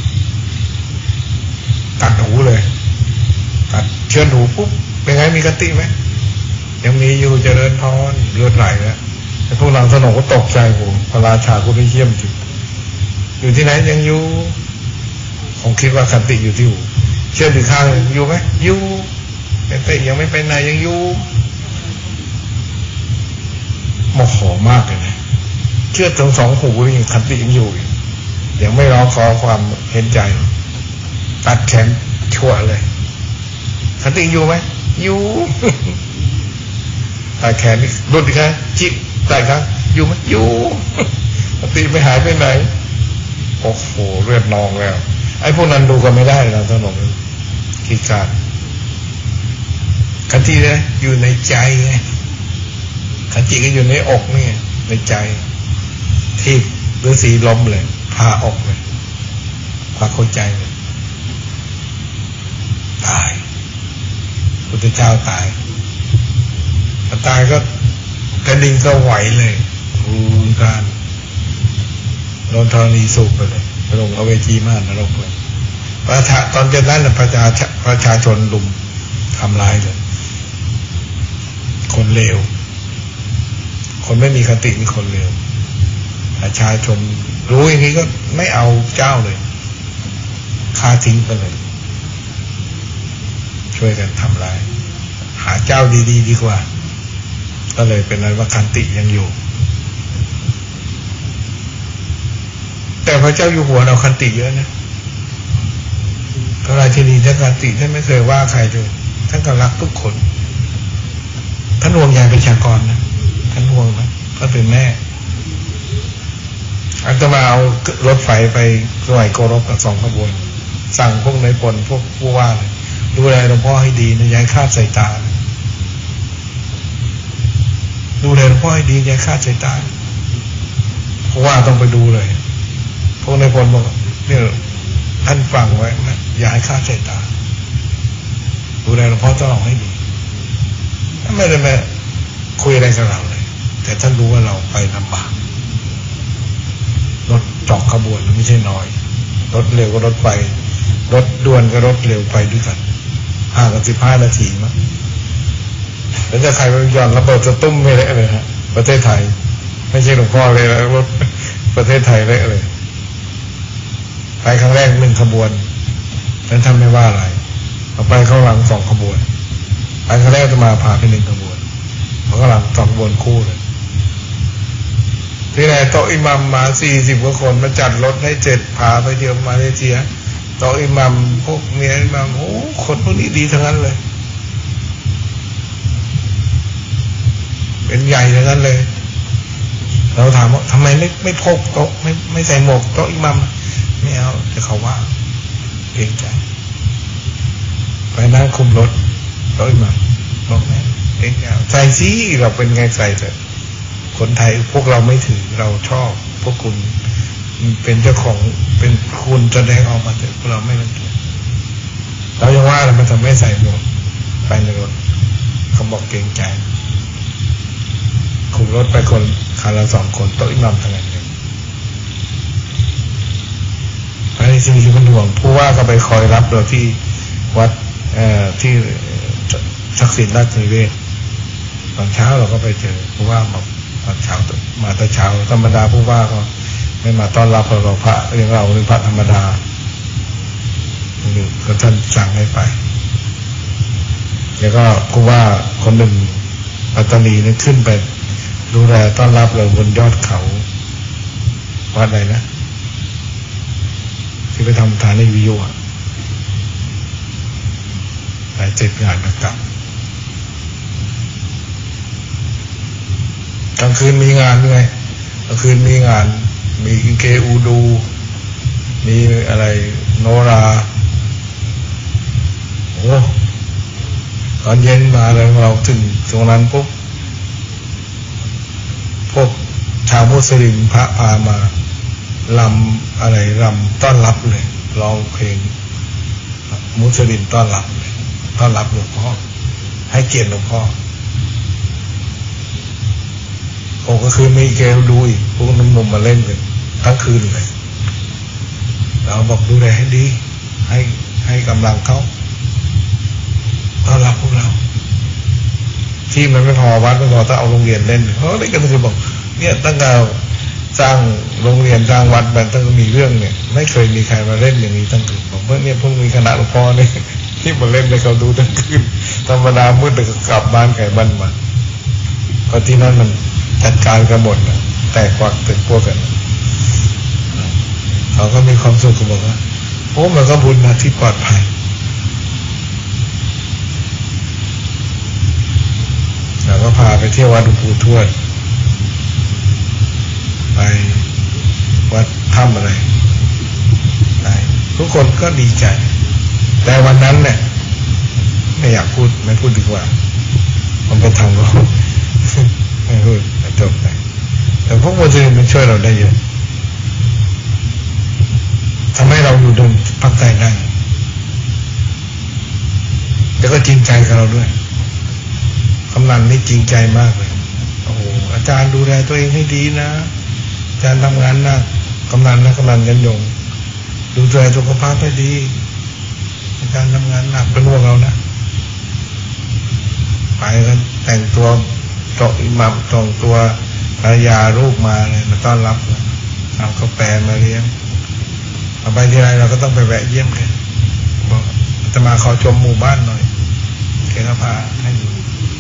ตัดหูเลยตัดเชือดหูปุ๊บเป็นไงมีขันติไหมยังมีอยู่เจริญพรเลือดไหลแล้วไอ้พวกนางสนมก็ตกใจโหพระราชากูได้เยี่ยมจริงอยู่ที่ไหนยังอยู่ผมคิดว่าขันติอยู่ที่หูเชื่อถือข้างอยู่ไหมอยู่แต่ยังไม่ไปไหนยังอยู่โมโหมากเลยนะเชื่อทั้งสองหูยังขันติยังอยู่ยังไม่ร้องขอความเห็นใจตัดแขนชั่วเลยขันติอยู่ไหมอยู่ตัดแขนนี่รุดอีกครั้งจิบตัดครั้งอยู่ไหมอยู่ขันติไม่หายไปไหนโอ้โหเลือดนองแล้วไอ้พวกนั้นดูกันไม่ได้เราต้องลงกิจการขันตินะอยู่ในใจไงขันติก็อยู่ในอกนี่ในใจที่ฤาษีล้มเลยพาออกเลยพาเข้าใจเลยตายพุทธเจ้าตายตายก็กระดิ่งก็ไหวเลยรูนการโดนธรณีสูบไปเลยลงเอาเวจีมานนรกเลยประชาตอนเจ็ดนั้นประชาประชาชนลุมทำร้ายเลยคนเลวคนไม่มีคตินี่คนเลวประชาชนรู้อย่างนี้ก็ไม่เอาเจ้าเลยฆ่าทิ้งไปเลยช่วยกันทำร้ายหาเจ้าดีๆ ดีกว่าก็เลยเป็นนั้นว่าคันติยังอยู่แต่พระเจ้าอยู่หัวเราคันติเยอะนะพระราชินีท่านคันติท่านไม่เคยว่าใครเลยท่านก็รักทุกคนท่านห่วงใยประชากรนะท่านห่วงนะท่านเป็นแม่อันจะมาเอารถไฟไปสมัยโกรบกับสองขบวนสั่งพวกนายพลพวกผู้ว่าเลยดูแลหลวงพ่อให้ดีนะย้ายคาดสายตาดูแลหลวงพ่อให้ดีย้ายคาดสายตาเพราะว่าต้องไปดูเลยพวกนายพลบอกเนี่ยท่านฟังไว้นะอย่าให้คาดสายตาดูแลหลวงพ่อต้องให้ดีไม่ได้มาคุยอะไรกับเราเลยแต่ท่านรู้ว่าเราไปลำบากรถจอกขบวนไม่ใช่น้อยรถเร็วก็รถไฟรถด่วนก็รถเร็วไปด้วยกันห่างกันสิบห้านาทีมั้งแล้วจะใครไปย้อนระเบิดจะตุ้มไม่เละเลยฮะประเทศไทยไม่ใช่หลวงพ่อเลยแล้วรถประเทศไทยเละเลยไปครั้งแรกหนึ่งขบวนนั้นทำไม่ว่าอะไรเอาไปเข้าหลังสองขบวนไปครั้งแรกจะมาพาไปหนึ่งขบวนพอเข้าหลังสองขบวนคู่เลยที่ไหนโต๊ะอิหมัมมาสี่สิบกว่าคนมาจัดรถให้เจ็ดพาไปเที่ยวมาเลเซียโต๊ะอิหมัมพวกเมียอิหมัมโอ้คนพวกนี้ดีทั้งนั้นเลยเป็นใหญ่ทั้งนั้นเลยเราถามว่าทำไมไม่ไม่พกโต๊ะไม่ไม่ใส่หมวกโต๊ะอิหมัมไม่เอาแต่เขาว่าเกรงใจไปนั่งคุมรถโต๊ะอิหมัมบอกแม่เองเอาใส่ซิเราเป็นไงใส่เถอะคนไทยพวกเราไม่ถือเราชอบพวกคุณเป็นเจ้าของเป็นคุณแสดงออกมาแต่พวกเราไม่รังเกียจเรายังว่ามันทำไม่ใส่หมวกไปในรถเขาบอกเกรงใจคุมรถไปคนคันละสองคนโต๊ะอิหมัมทั้งนั้นเลยไอ้สิ่งที่มันห่วงผู้ว่าก็ไปคอยรับเราที่วัดเอ่อที่ศักดิ์สิทธิ์ราชนิเวศตอนเช้าเราก็ไปเจอผู้ว่ามาตอนเช้ามาแต่เช้าธรรมดาผู้ว่าก็ไม่มาต้อนรับเราพระเรียกเราเป็นพระธรรมดาก็ท่านสั่งให้ไปแล้วก็ผู้ว่าคนหนึ่งปัตตานีนั้นขึ้นไปดูแลต้อนรับเราบนยอดเขาวัดอะไรนะที่ไปทำฐานในวิโยะหลายเจ็ดงานมากลับกลางคืนมีงานด้วยกลางคืนมีงานมีเกอูดูมีอะไรโนราโอ้ตอนเย็นมาแล้วเราถึงตรงนั้นปุ๊บพวกชาวมุสลิมพระพามาลำอะไรลำต้อนรับเลยร้องเพลงมุสลิมต้อนรับเลยต้อนรับหลวงพ่อให้เกียรติหลวงพ่อโอ้ก็คือมีเกลดูอีกพวกหนุ่มๆมาเล่นกันทั้งคืนเลยเราบอกดูแลให้ดีให้ให้กำลังเขาต้อนรับพวกเราที่มันไม่พอวัดไม่พอถ้าเอาโรงเรียนเล่นเขาเล่นกันคือบอกเนี่ยตั้งแต่สร้างโรงเรียนสร้างวัดแบบตั้งมีเรื่องเนี่ยไม่เคยมีใครมาเล่นอย่างนี้ตั้งคืนบอกว่าเนี่ยพวกมีคณะหลวงพ่อเนี่ยที่มาเล่นให้เขาดูตั้งคืนธรรมดามืดแต่ก็กลับบ้านไก่บ้านมาเพราะที่นั่นมันจัดการกันหมดนะแต่ควักเป็นพวกกันเขาก็มีความสุขกับบอกว่าโอ้มันก็บุญนะที่ปลอดภัยแล้วก็พาไปเที่ยววัดหลวงปู่ทวดไปวัดถ้ำอะไรไป พทุกคนก็ดีใจแต่วันนั้นเนี่ยไม่อยากพูดไม่พูดดีกว่ามันไปทางเราไม่พูดจบไปแต่พวกมุสลิมมันช่วยเราได้เยอะทำให้เราอยู่ดนภาคใต้ได้แล้วก็จริงใจกับเราด้วยกำนันนี่จริงใจมากเลยโอ้โหอาจารย์ดูแลตัวเองให้ดีนะอาจารย์ทำงานหนักกำนันนะกำนันยันยงดูแลสุขภาพให้ดีอาจารย์ทำงานหนักเป็นห่วงเรานะไปกันแต่งตัวโตอิหมัมตรงตัวภรรยาลูกมาเลยมาต้อนรับเอากาแฟมาเลี้ยงเอาไปที่ไรเราก็ต้องไปแวะเยี่ยมกันบอกจะมาขอชมหมู่บ้านหน่อยแกก็พาให้ดู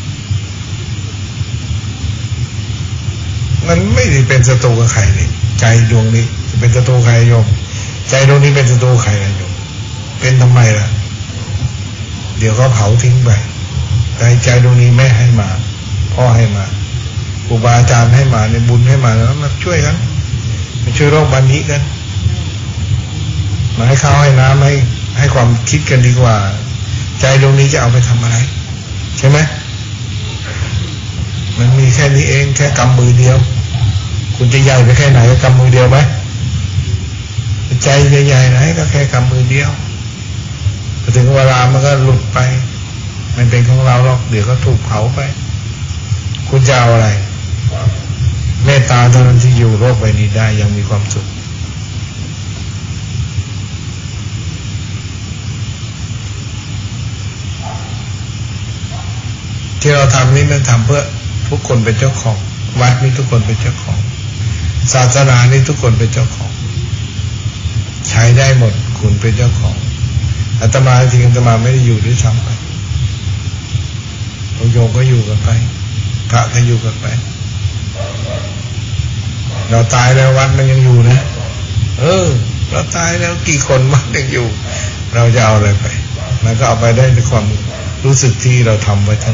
มันไม่ได้เป็นศัตรูกับใครเลยใจดวงนี้จะเป็นศัตรูใครโยมใจดวงนี้เป็นศัตรูใครนะโยมเป็นทำไมล่ะเดี๋ยวเขาเผาทิ้งไปแต่ใจดวงนี้แม่ให้มาพ่อให้มาครูบาอาจารย์ให้มาในบุญให้มาแล้วมาช่วยกันมาช่วยโรคบันนี้กันมาให้ข้าวให้น้ำให้ให้ความคิดกันดีกว่าใจดวงนี้จะเอาไปทำอะไรใช่ไหมมันมีแค่นี้เองแค่กำมือเดียวคุณจะใหญ่ไปแค่ไหนก็กำมือเดียวไหมใจใหญ่ๆนะก็แค่กำมือเดียวพอถึงเวลามันก็หลุดไปมันเป็นของเราหรอกเดี๋ยวก็ถูกเผาไปคุณจะเอาอะไรเมตตาเท่านั้นที่อยู่โลกใบนี้ได้ยังมีความสุขที่เราทำนี่มันทำเพื่อทุกคนเป็นเจ้าของวัดนี่ทุกคนเป็นเจ้าของศาสนานี่ทุกคนเป็นเจ้าของใช้ได้หมดคุณเป็นเจ้าของอาตมาจริงอาตมาไม่ได้อยู่ด้วยซ้ำไปโยมก็อยู่กันไปพระก็อยู่กันไปเราตายแล้ววัดมันยังอยู่นะเออเราตายแล้วกี่คนวัดยังอยู่เราจะเอาอะไรไปมันก็เอาไปได้ด้วยความรู้สึกที่เราทำไว้ทั้ง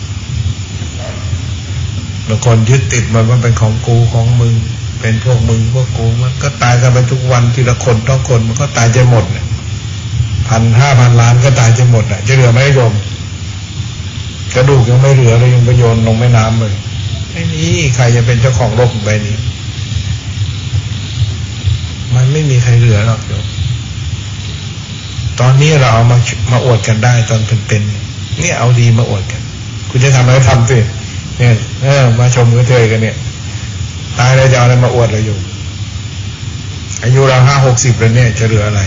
บางคนยึดติดมันว่าเป็นของกูของมึงเป็นพวกมึงพวกกูมันก็ตายกันไปทุกวันทีละคนต้องคนมันก็ตายจะหมดเนี่ยพันห้าพันล้านก็ตายจะหมดอ่ะจะเหลือไหมโยมกระดูกยังไม่เหลือเลยยังไปโยนลงแม่น้ำเลยไม่มีใครจะเป็นเจ้าของโลกใบนี้มันไม่มีใครเหลือหรอกโยมตอนนี้เราเอามามาอวดกันได้ตอนเป็นๆเนี่ยเอาดีมาอวดกันคุณจะทำอะไรทำสิเนี่ยเออมาชมกันเถอะกันเนี่ยตายแล้วจะเอาอะไรมาอวดเราอยู่อายุเราห้าหกสิบแล้วเนี่ยจะเหลืออะไร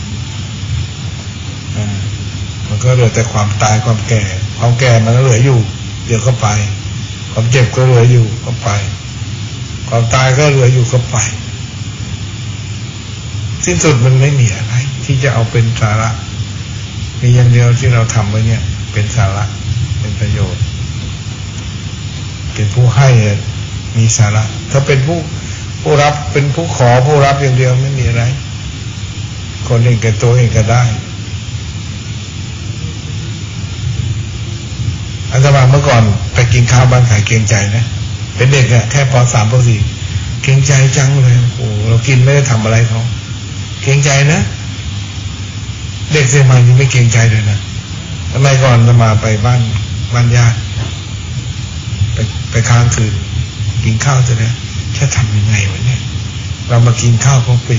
อ่ามันก็เหลือแต่ความตายความแก่ความแก่มันก็เหลืออยู่เดี๋ยวก็ไปความเจ็บก็เหลืออยู่ก็ไปความตายก็เหลืออยู่ก็ไปสิ้นสุดมันไม่มีอะไรที่จะเอาเป็นสาระมีอย่างเดียวที่เราทำไว้เนี่ยเป็นสาระเป็นประโยชน์เป็นผู้ให้มีสาระถ้าเป็นผู้ผู้รับเป็นผู้ขอผู้รับอย่างเดียวไม่มีอะไรคนเองกับตัวเองก็ได้อาตมาเมื่อก่อนไปกินข้าวบ้านขายเกรงใจนะเป็นเด็กอะแค่ปสามปสี่เกรงใจจังเลยโอ้เรากินไม่ได้ทำอะไรเขาเกรงใจนะเด็กเสียมายังไม่เกรงใจเลยนะทำไมก่อนอาตมาไปบ้านบ้านญาติไปไปค้างคืนกินข้าวจะเนี่ยจะทำยังไงวะเนี่ยเรามากินข้าวของปี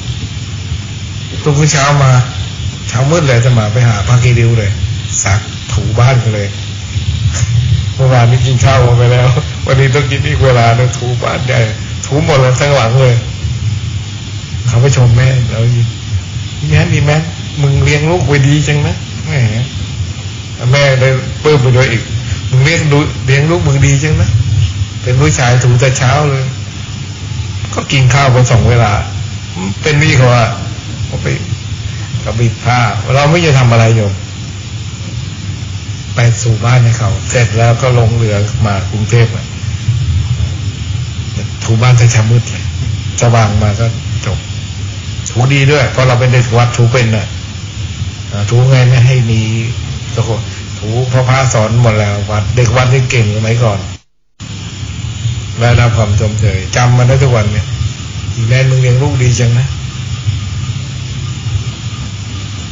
ทุกเช้ามาเช้ามืดเลยอาตมาไปหาพระกีริ้วเลยซักถูบ้านกันเลยเมื่อวานนี้กินข้าวไปแล้ววันนี้ต้องกินอีกเวลาเลยถูบ้านใหญ่ถูหมดเลยทั้งหลังเลยเขาไปชมแม่แล้วยินแม่ดีแม่มึงเลี้ยงลูกไว้ดีจังนะแม่แม่ได้เพิ่มไปด้วยอีกมึงเลี้ยงดูเลี้ยงลูกมึงดีจังนะเป็นผู้ชายถูแต่เช้าเลยก็กินข้าวไปสองเวลาเป็นนี่เขาอะเขาไปกระบิดผ้าเราไม่จะทำอะไรโยมไปสู่บ้านให้เขาเสร็จแล้วก็ลงเรือมากรุงเทพอ่ะถูบ้านจะช้ามืดเลยสว่างมาก็จบถูดีด้วยเพราะเราเป็นเด็กวัดถูเป็นน่ะถูไงไม่ให้มีตะโกนถูพระพระสอนหมดแล้ววัดเด็กวัดที่เก่งสมัยก่อนได้รับความชมเชยจำมันได้ทุกวันเนี่ยอีแม่มึงเลี้ยงลูกดีจังนะ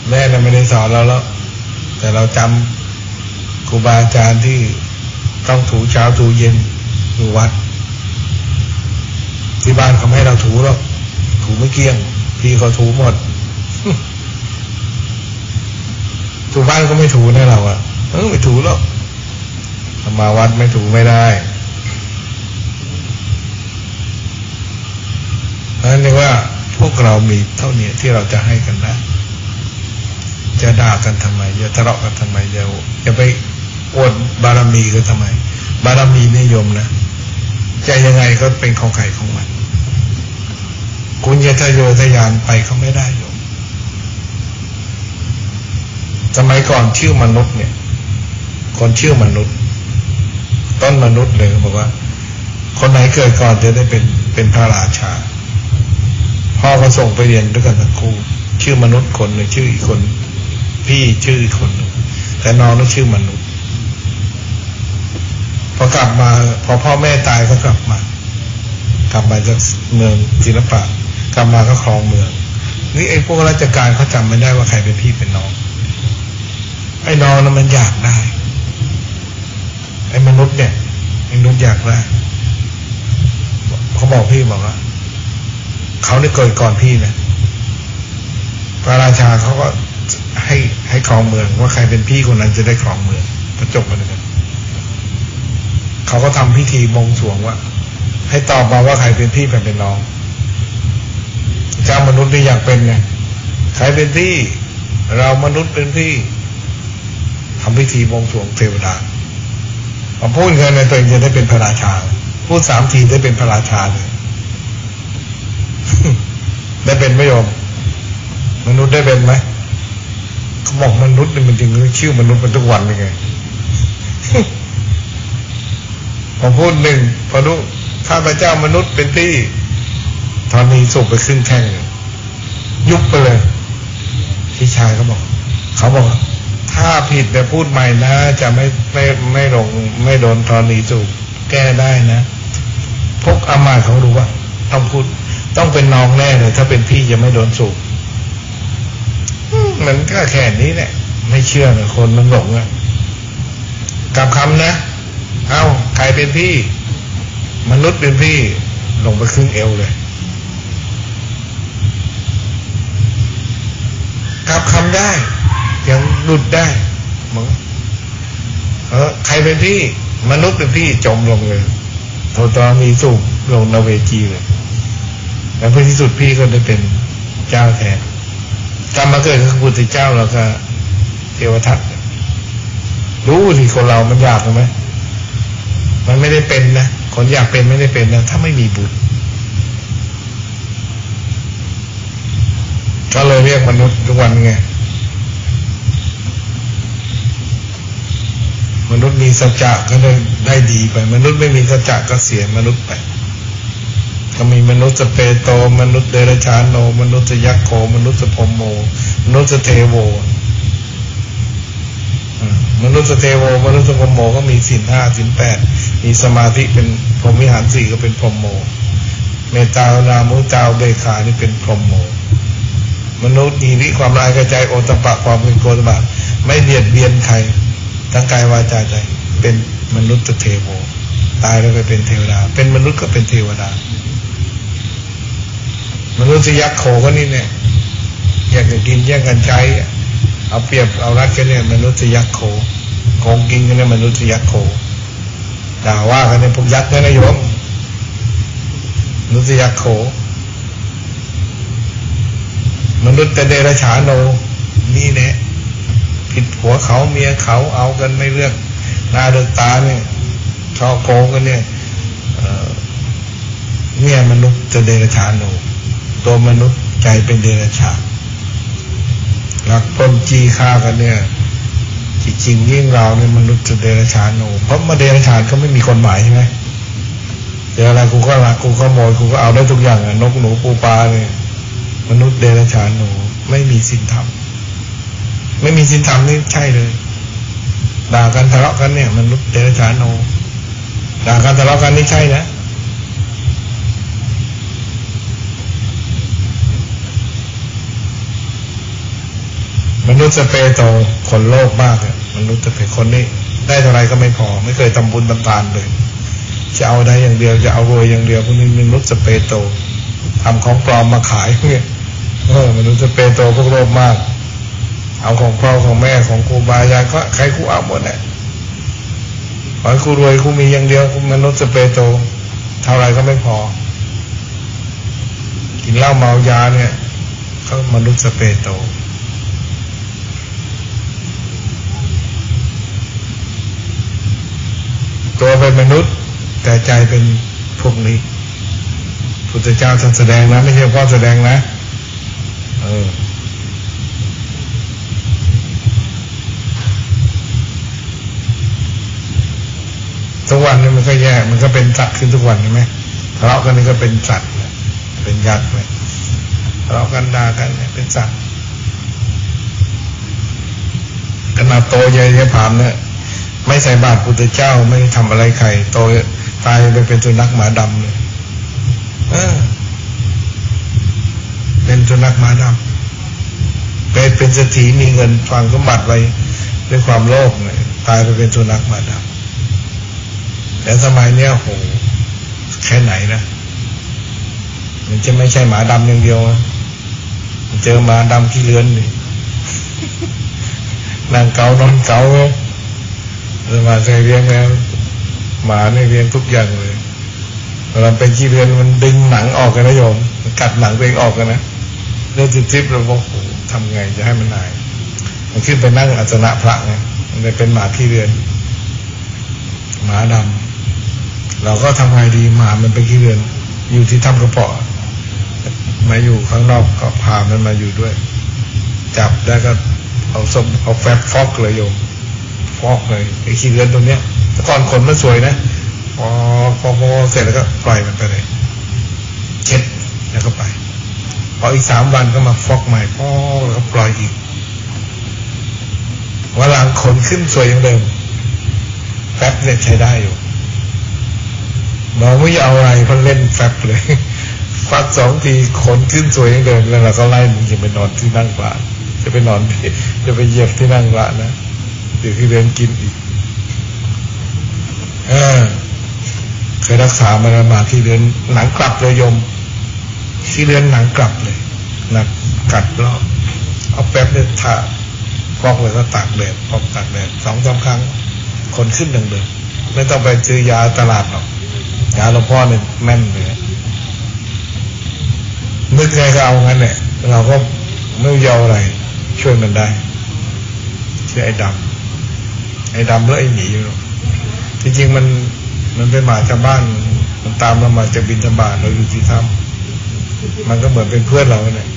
แม่น่ะไม่ได้สอนเราแล้วแต่เราจำครูบาอาจารย์ที่ต้องถูเช้าถูเย็นอยู่วัดที่บ้านเขาไม่ให้เราถูหรอกถูไม่เกี้ยงพี่เขาถูหมดถูบ้านก็ไม่ถูนะเราอะเออไม่ถูหรอกมาวัดไม่ถูไม่ได้นั่นเรียกว่าพวกเรามีเท่านี้ที่เราจะให้กันนะจะด่ากันทำไมจะทะเลาะกันทำไมจะจะไปอวดบารมีกันทำไมบารมีนิยมนะจะยังไงก็เป็นของใครของมันคุณจะทะเยอทะยานไปเขาไม่ได้โยมสมัยก่อนชื่อมนุษย์เนี่ยคนชื่อมนุษย์ต้นมนุษย์เลยบอกว่าคนไหนเกิดก่อนจะได้เป็นเป็นพระราชาพ่อก็ส่งไปเรียนด้วยกันทั้งคู่ชื่อมนุษย์คนหนึ่งชื่ออีกคนพี่ชื่ออีกคนหนึ่งแต่น้องนั่นชื่อมนุษย์พอกลับมาพอพ่อแม่ตายก็กลับมากลับมาจากเมืองศิลปะกลับมาก็ครองเมืองนี่ไอ้พวกราชการเขาจำไม่ได้ว่าใครเป็นพี่เป็นน้องไอ้น้องนั้นมันอยากได้ไอ้มนุษย์เนี่ยไอ้มนุษย์อยากได้เขาบอกพี่บอกว่าเขาได้เกิดก่อนพี่นะพระราชาเขาก็ให้ให้ครองเมืองว่าใครเป็นพี่คนนั้นจะได้ครองเมืองก็จบกันเลยเขาก็ทำพิธีบวงสรวงว่าให้ตอบมาว่าใครเป็นพี่ใครเป็นน้องเจ้ามนุษย์ที่อยากเป็นไงใครเป็นพี่เรามนุษย์เป็นพี่ทำพิธีบวงสรวงเทวดาพอพูดกันในตัวเองจะได้เป็นพระราชาพูดสามทีได้เป็นพระราชาเลยได้เป็นไหมโยมมนุษย์ได้เป็นไหมเขาบอกมนุษย์นี่มันจริงชื่อมนุษย์มันทุกวันเลยไงพอพูดหนึ่งพอรู้ข้าพเจ้ามนุษย์เป็นที่ตอนนี้ส่งไปขึ้นแท่งยุบไปเลยพี่ชายเขาบอกเขาบอกถ้าผิดแต่พูดใหม่นะจะไม่ไม่ไม่ลงไม่โดนตอนนี้สูบแก้ได้นะพวกอามาเขารู้ว่าต้องพูดต้องเป็นน้องแน่เลยถ้าเป็นพี่จะไม่โดนสูบมันก็แค่นี้แหละไม่เชื่อนะคนมันหลงอะกลับคำนะเอ้าใครเป็นพี่มนุษย์เป็นพี่ลงไปครึ่งเอวเลยกลับคำได้ยังหลุดได้มึงเออใครเป็นพี่มนุษย์เป็นพี่จมลงเลยโทตอมีสูบลงนเวจีเลยแล้วในที่สุดพี่ก็ได้เป็นเจ้าแทนกรรมมาเกิดกับพระพุทธเจ้าแล้วก็เทวทัตรู้ที่คนเรามันอยากไหมมันไม่ได้เป็นนะคนอยากเป็นไม่ได้เป็นนะถ้าไม่มีบุญก็เลยเรียกมนุษย์ทุกวันไงมนุษย์มีสัจจะก็ได้ได้ดีไปมนุษย์ไม่มีสัจจะก็เสียมนุษย์ไปก็มีมนุษย์สเปโตมนุษย์เดรัจฉานโนมนุษย์ยักษ์โขมนุษย์พรหมโมมนุษย์เทโวมนุษย์เทโวมนุษย์พรหมโมก็มีศีลห้าศีลแปดมีสมาธิเป็นพรหมวิหารสี่ก็เป็นพรหมโมเมตตากรุณามุตาเบกขานี่เป็นพรหมโมมนุษย์มีวิความละอายกระจายโอตปะความเป็นโกตบะไม่เบียดเบียนใครทั้งกายวาจาใจเป็นมนุษย์เทโวตายแล้วไปเป็นเทวดาเป็นมนุษย์ก็เป็นเทวดามนุษย์ยักษ์โขก็นี่เนี่ยอยากจะกินแย่งกันใช้เอาเปรียบเอารัดกันเนี่ยมนุษย์ยักษ์โขของกินกันเนี่ยมนุษย์ยักษ์โขด่าว่ากันเนี่ยพวกยักษ์เนี่ยนะโยมมนุษย์ยักษ์โขมนุษย์เดรัจฉานโนนี่เนี่ยผิดผัวเขาเมียเขาเอากันไม่เลือกหน้าเลือกตาเนี่ยชอบโกงกันเนี่ยเนี่ยมนุษย์จะเดรัจฉานโนตัวมนุษย์ใจเป็นเดรัจฉานรักปล้นจี้ฆ่ากันเนี่ยจริงๆยิ่งเราเนี่ยมนุษย์จะเดรัจฉานโนเพราะมาเดรัจฉานเขาไม่มีคนหมายใช่ไหมเดี๋ยวอะไรกูก็รักกูก็โมยกูก็เอาได้ทุกอย่างอะนกหนูปูปลาเนี่ยมนุษย์เดรัจฉานโนไม่มีศีลธรรมไม่มีศีลธรรมนี่ใช่เลยด่ากันทะเลาะกันเนี่ยมนุษย์เดรัจฉานโนด่ากันทะเลาะกันนี่ใช่นะนุษย์สเปโตคนโลภมากเนี่ยมนุษย์สเปคนนี้ได้เท่าไรก็ไม่พอไม่เคยทำบุญทำทานเลยจะเอาได้อย่างเดียวจะเอารวยอย่างเดียวพวกนี้มนุษย์สเปโตทำของปลอมมาขายเนี่ยเออมนุษย์สเปโตพวกโลภมากเอาของพ่อของแม่ของครูบาอาจารย์ก็ใครครูเอาหมดแหละขอให้ครูรวยครูมีอย่างเดียวมนุษย์สเปโตเท่าไรก็ไม่พอกินเหล้าเมายาเนี่ยก็มนุษย์สเปโตตัวเป็นมนุษย์แต่ใจเป็นพวกนี้พุทธเจ้าท่านแสดงนะไม่ใช่พ่อแสดงนะเออทุกวันนี้มันก็แย่มันก็เป็นสัตว์ขึ้นทุกวันใช่ไหมทะเลาะกันนี่ก็เป็นสัตว์เป็นยักษ์เลยทะเลาะกันด่ากันเนี่ยเป็นสัตว์ขนาดโตใหญ่ๆผามเนี่ยไม่ใส่บาตรพุทธเจ้าไม่ทำอะไรใครโตตายไปเป็นสุนัขหมาดำเลยเออเป็นสุนัขหมาดำเป็นเป็นเศรษฐีมีเงินฟังสมบัติไว้ด้วยความโลภเนี่ยตายไปเป็นสุนัขหมาดำแต่สมัยเนี้ยโหแค่ไหนนะมันจะไม่ใช่หมาดำอย่างเดียวนะเจอหมาดำขี้เลื้อนนี่นางเกานอนเกาเลยสมาเคยเลี้ยงแล้วหมาเนี่ยเลี้ยงทุกอย่างเลยเวลาเป็นขี้เลื้อนมันดึงหนังออกกันนะโยมมันกัดหนังตัวเองออกกันนะเรื่องทิพย์เราบอกโอ้ทำไงจะให้มันหายมันขึ้นไปนั่งอาสนะพระไงมันเลยเป็นหมาขี้เลื้อนหมาดำเราก็ทำไงดีหมามันเป็นขี้เลื้อนอยู่ที่ถ้ำกระเปาะมาอยู่ข้างนอกก็พามันมาอยู่ด้วยจับได้ก็เอาศพเอาแฟบฟอกเลยโยมฟอกเลยไอ้ขี้เลื้อนตัวเนี้ยแต่ก่อนขนมันสวยนะพอพอพอเสร็จแล้วก็ปล่อยมันไปเลยเช็ดแล้วก็ไปพออีกสามวันก็มาฟอกใหม่พอแล้วก็ปล่อยอีกวันหลังขนขึ้นสวยอย่างเดิมแฟบเนี่ยใช้ได้อยู่บอกไม่เอาอะไรเพราะเล่นแฟบเลยฟักสองทีขนขึ้นสวยอย่างเดิมแล้วเราก็ไล่มึงจะไปนอนที่นั่งพระจะไปนอนจะไปเหยียบที่นั่งพระนะเดี๋ยวคือเดินกินอีกเออเคยรักษามาแล้วมาที่เดือนหนังกลับเลยโยมที่เดือนหนังกลับเลยหนักกัดแล้วเอาแป๊บเนี่ยทาฟอกเลยก็ตากแดดฟอกตากแดดสองสามครั้งคนขึ้นดังเดิมไม่ต้องไปซื้อยาตลาดหรอกยาหลวงพ่อเนี่ยแม่นเลยนึกไงก็เอางั้นเนี่ยเราก็ไม่ยาวอะไรช่วยมันได้ชื่อไอ้ดำไอ้ดำแล้วไอ้หมีอยู่ที่จริงมันมันเป็นหมาชาวบ้านมันตามเรามาจากบิณฑบาตเราอยู่ที่ถ้ำมันก็เหมือนเป็นเพื่อนเราเนี่ย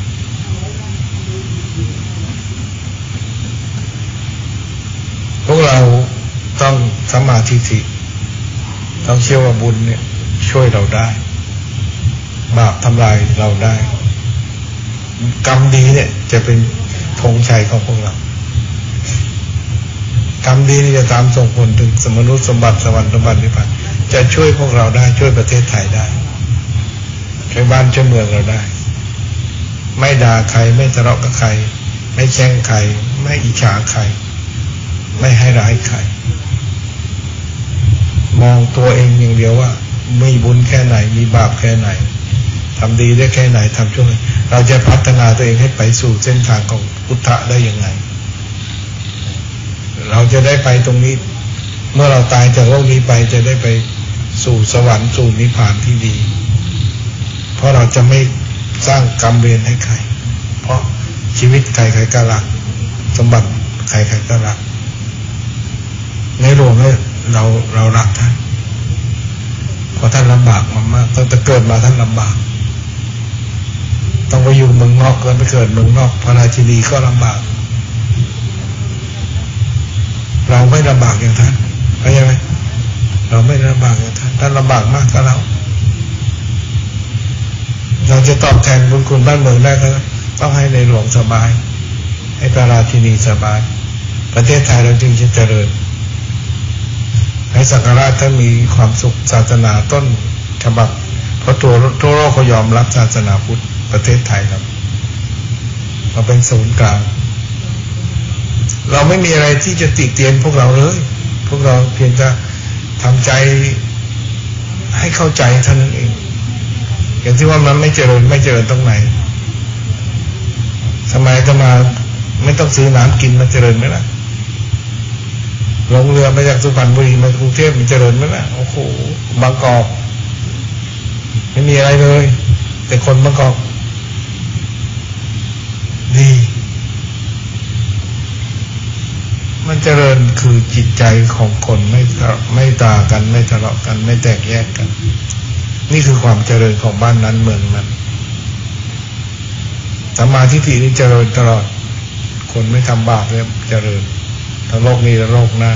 พวกเราต้องสัมมาทิฏฐิต้องเชื่อว่าบุญเนี่ยช่วยเราได้บาปทำลายเราได้กรรมดีเนี่ยจะเป็นธงชัยของพวกเรากรรมดีนี่จะตามส่งผลถึงสมนุษย์สมบัติสวรรค์สมบัตินิพพานจะช่วยพวกเราได้ช่วยประเทศไทยได้ช่วยบ้านช่วยเมืองเราได้ไม่ด่าใครไม่ทะเลาะกับใครไม่แช่งใครไม่อิจฉาใครไม่ให้ร้ายใครมองตัวเองอย่างเดียวว่ามีบุญแค่ไหนมีบาปแค่ไหนทำดีได้แค่ไหนทำชั่วเราจะพัฒนาตัวเองให้ไปสู่เส้นทางของพุทธะได้ยังไงเราจะได้ไปตรงนี้เมื่อเราตายจากโลกนี้ไปจะได้ไปสู่สวรรค์สู่นิพพานที่ดีเพราะเราจะไม่สร้างกรรมเวรให้ใครเพราะชีวิตใครใครก็รักสมบัติใครใครก็รักในหลวงเนี่ยเราเรารักท่านเพราะท่านลำบากมามากตั้งแต่เกิดมาท่านลำบากต้องไปอยู่เมืองนอกแล้วไปเกิดเมืองนอกพระราชินีก็ลำบากเราไม่ลำบากอย่างท่านเข้าใจไหมเราไม่ลำบากอย่างท่านท่านลำบากมากกว่าเราเราจะตอบแทนบุญคุณบ้านเมืองได้ก็ต้องให้ในหลวงสบายให้พระราชินีสบายประเทศไทยเราจึงจะเจริญให้สังฆราชท่านมีความสุขศาสนาต้นฉบับเพราะตัวทั่วโลกเขายอมรับศาสนาพุทธประเทศไทยครับเราเป็นศูนย์กลางเราไม่มีอะไรที่จะติเตียนพวกเราเลยพวกเราเพียงแต่ทำใจให้เข้าใจเท่านั้นเองอย่างที่ว่ามันไม่เจริญไม่เจริญตรงไหนทำไมจะมาไม่ต้องซื้อน้ำกินมันเจริญไหมล่ะลงเรือมาจากสุพรรณบุรีมากรุงเทพมันเจริญไหมล่ะโอ้โหบางกอกไม่มีอะไรเลยแต่คนบางกอกดีมันเจริญคือจิตใจของคนไม่ไม่ด่ากันไม่ทะเลาะกันไม่แตกแยกกันนี่คือความเจริญของบ้านนั้นเมืองนั้นสัมมาทิฏฐินี่เจริญตลอดคนไม่ทำบาปเลยเจริญทั้งโลกนี้และโลกหน้า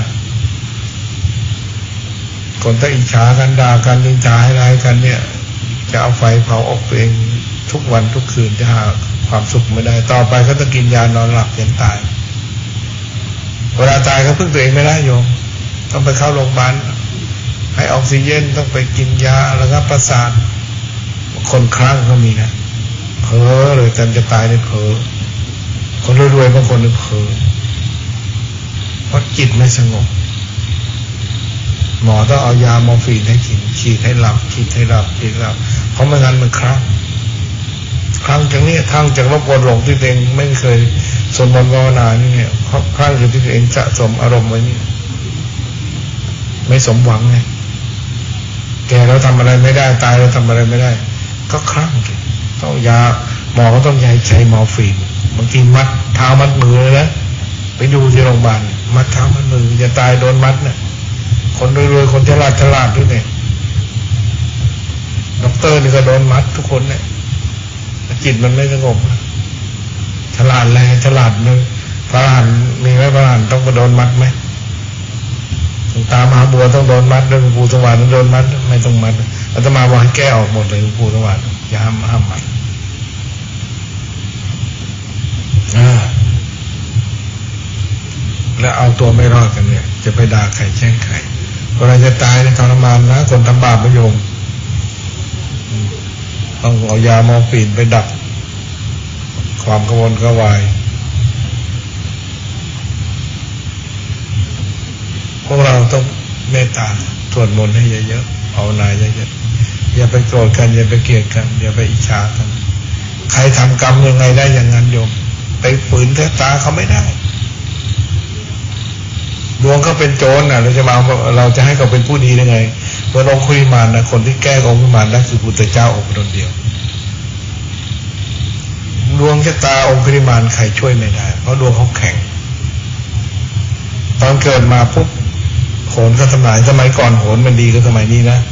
คนถ้าอิจฉากันด่ากันนินทาให้ร้ายกันเนี่ยจะเอาไฟเผาอกตัวเองทุกวันทุกคืนจะหาความสุขไม่ได้ต่อไปก็ต้องกินยานอนหลับจนตายเวลาตายก็พึ่งตัวเองไม่ได้โยมต้องไปเข้าโรงพยาบาลให้ออกซิเจนต้องไปกินยาแล้วก็ประสาทคนคลั่งก็มีนะเพ้อเลยจนจะตายได้เพ้อคนรวยๆบางคนเนี่ยเพ้อเพราะจิตไม่สงบหมอต้องเอายามอร์ฟีนให้กินฉีดให้หลับฉีดให้หลับฉีดให้หลับเพราะไม่งั้นมันคลั่งคลั่งจากนี้คลั่งจากรบกวนหลงที่ตัวเองไม่เคยสมบูรณ์ภาวนานี่เนี่ยคลั่งจากที่ตัวเองสะสมอารมณ์ไว้นี่ไม่สมหวังไงแกเราทำอะไรไม่ได้ตายเราทำอะไรไม่ได้ก็คลั่งต้องยาหมอก็ต้องใช้ใช้มอร์ฟีนบางทีมัดเท้ามัดมือเลยนะไปดูที่โรงพยาบาลมัดเท้ามัดมือจะตายโดนมัดนะคนรวยๆคนฉลาดฉลาดด้วยเนี่ยด็อกเตอร์นี่ก็โดนมัดทุกคนเนี่ยจิตมันไม่สงบฉลาดอะไรฉลาดเลยพระอรหันต์มีไหมพระอรหันต์ต้องไปโดนมัดไหมตามหาบัวต้องโดนมัดด้วยหลวงปู่สว่างต้องโดนมัดไม่ต้องมัดอาตมาบอกให้แก้ออกหมดเลยหลวงปู่สว่างอย่าห้ามห้ามมัดแล้วเอาตัวไม่รอดกันเนี่ยจะไปด่าใครแช่งใครเวลาจะตายในทรมานนะคนทำบาปประโยมต้องเอายามอร์ฟีนไปดับความกังวลกระวายพวกเราต้องเมตตาสวดมนต์ให้เยอะๆภาวนาเยอะๆอย่าไปโกรธกันอย่าไปเกลียดกันอย่าไปอิจฉากันใครทำกรรมยังไงได้อย่างนั้นโยมไปฝืนแท้ตาเขาไม่ได้ดวงเขาเป็นโจรน่ะเราจะมาเราจะให้เขาเป็นผู้ดีได้ไงเมื่อองคุยมานนะคนที่แก้องคุยมานได้คือพุทธเจ้าองค์เดียวดวงชะตาองคุยมานใครช่วยไม่ได้เพราะดวงเขาแข็งตอนเกิดมาปุ๊บโหนก็ทำลายสมัยก่อนโหนมันดีก็สมัยนี้นะ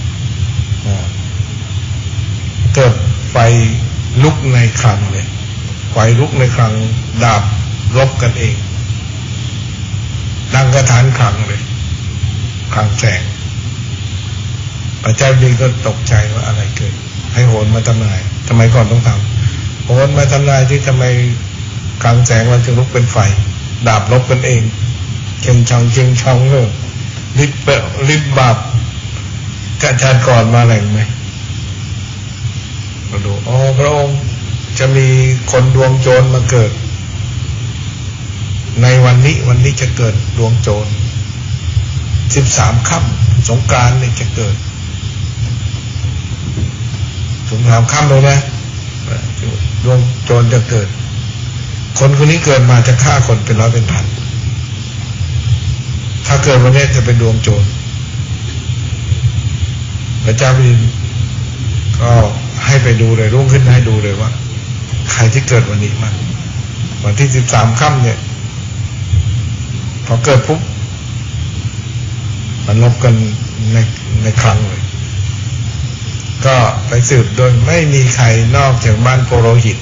เกิดไฟลุกในคลังเลยไฟลุกในคลังดาบรบกันเองดังกระทานคลังเลยคลังแสงพระเจ้าดีก็ตกใจว่าอะไรเกิดให้โหนมาทำลายทำไมก่อนต้องทำโหนมาทำลายที่ทำไมคลังแสงมันจึงลุกเป็นไฟดาบรบกันเองเชิงชังเชิงชังเลยริบเปริบบาปกระชากก่อนมาแหล่งไหมมาดูอ๋อพระองค์จะมีคนดวงโจรมาเกิดในวันนี้วันนี้จะเกิดดวงโจรสิบสามค่ำสงกรานต์เนี่ยจะเกิดสงสามค่ำเลยนะดวงโจรจะเกิดคนคนนี้เกิดมาจะฆ่าคนเป็นร้อยเป็นพันถ้าเกิดวันนี้จะเป็นดวงโจรพระเจ้าพิมก็ให้ไปดูเลยรุ่งขึ้นให้ดูเลยว่าใครที่เกิดวันนี้มาวันที่สิบสามค่ำเนี่ยพอเกิดปุ๊บมันลบกันในในครั้งเลยก็ไปสืบโดยไม่มีใครนอกจากบ้านโปโรหิต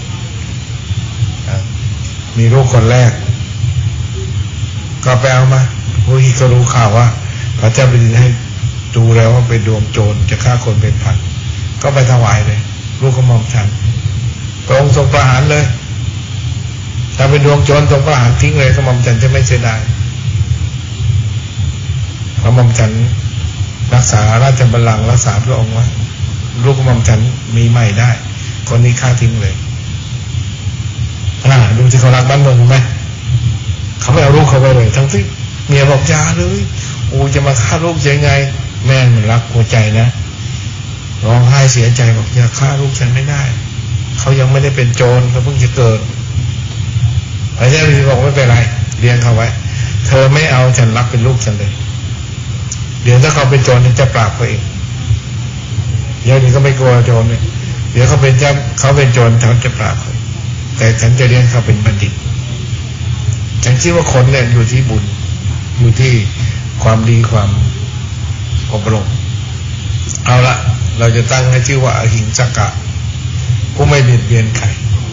มีลูกคนแรกก็ไปเอามาโปโรหิตก็รู้ข่าวว่าพระเจ้าแผ่นดินให้ดูแล้วว่าเป็นดวงโจรจะฆ่าคนเป็นพันก็ไปถวายเลยลูกกระหม่อมฉันพระองค์ทรงประหารเลยถ้าเป็นดวงโจรทรงประหารทิ้งเลยกระหม่อมฉันจะไม่เสียดายกระหม่อมฉันรักษาราชบัลลังก์รักษาพระองค์ไว้ลูกกระหม่อมฉันมีใหม่ได้คนนี้ฆ่าทิ้งเลยอ่าดูที่เขารักบ้านเมืองไหมเขาไม่เอาลูกเขาเข้าไปเลยทั้งที่เมียบอกยาเลยโอ้จะมาฆ่าลูกยังไงแม่มันรักหัวใจนะร้องไห้เสียใจบอกอย่าฆ่าลูกฉันไม่ได้เขายังไม่ได้เป็นโจรเขาเพิ่งจะเกิดพระเจ้าบอกไม่เป็นไรเลี้ยงเขาไว้เธอไม่เอาฉันรับเป็นลูกฉันเลยเดี๋ยวถ้าเขาเป็นโจรจะปราบเขาเองเดี๋ยวนี้ก็ไม่กลัวโจรเลยเดี๋ยวเขาเป็นเจ้าเขาเป็นโจรฉันจะปราบเขาแต่ฉันจะเลี้ยงเขาเป็นบัณฑิตฉันคิดว่าคนเนี่ยอยู่ที่บุญอยู่ที่ความดีความอบรมเอาละเราจะตั้งให้ชื่อว่าอหิงสกะผู้ไม่เบียดเบียนใคร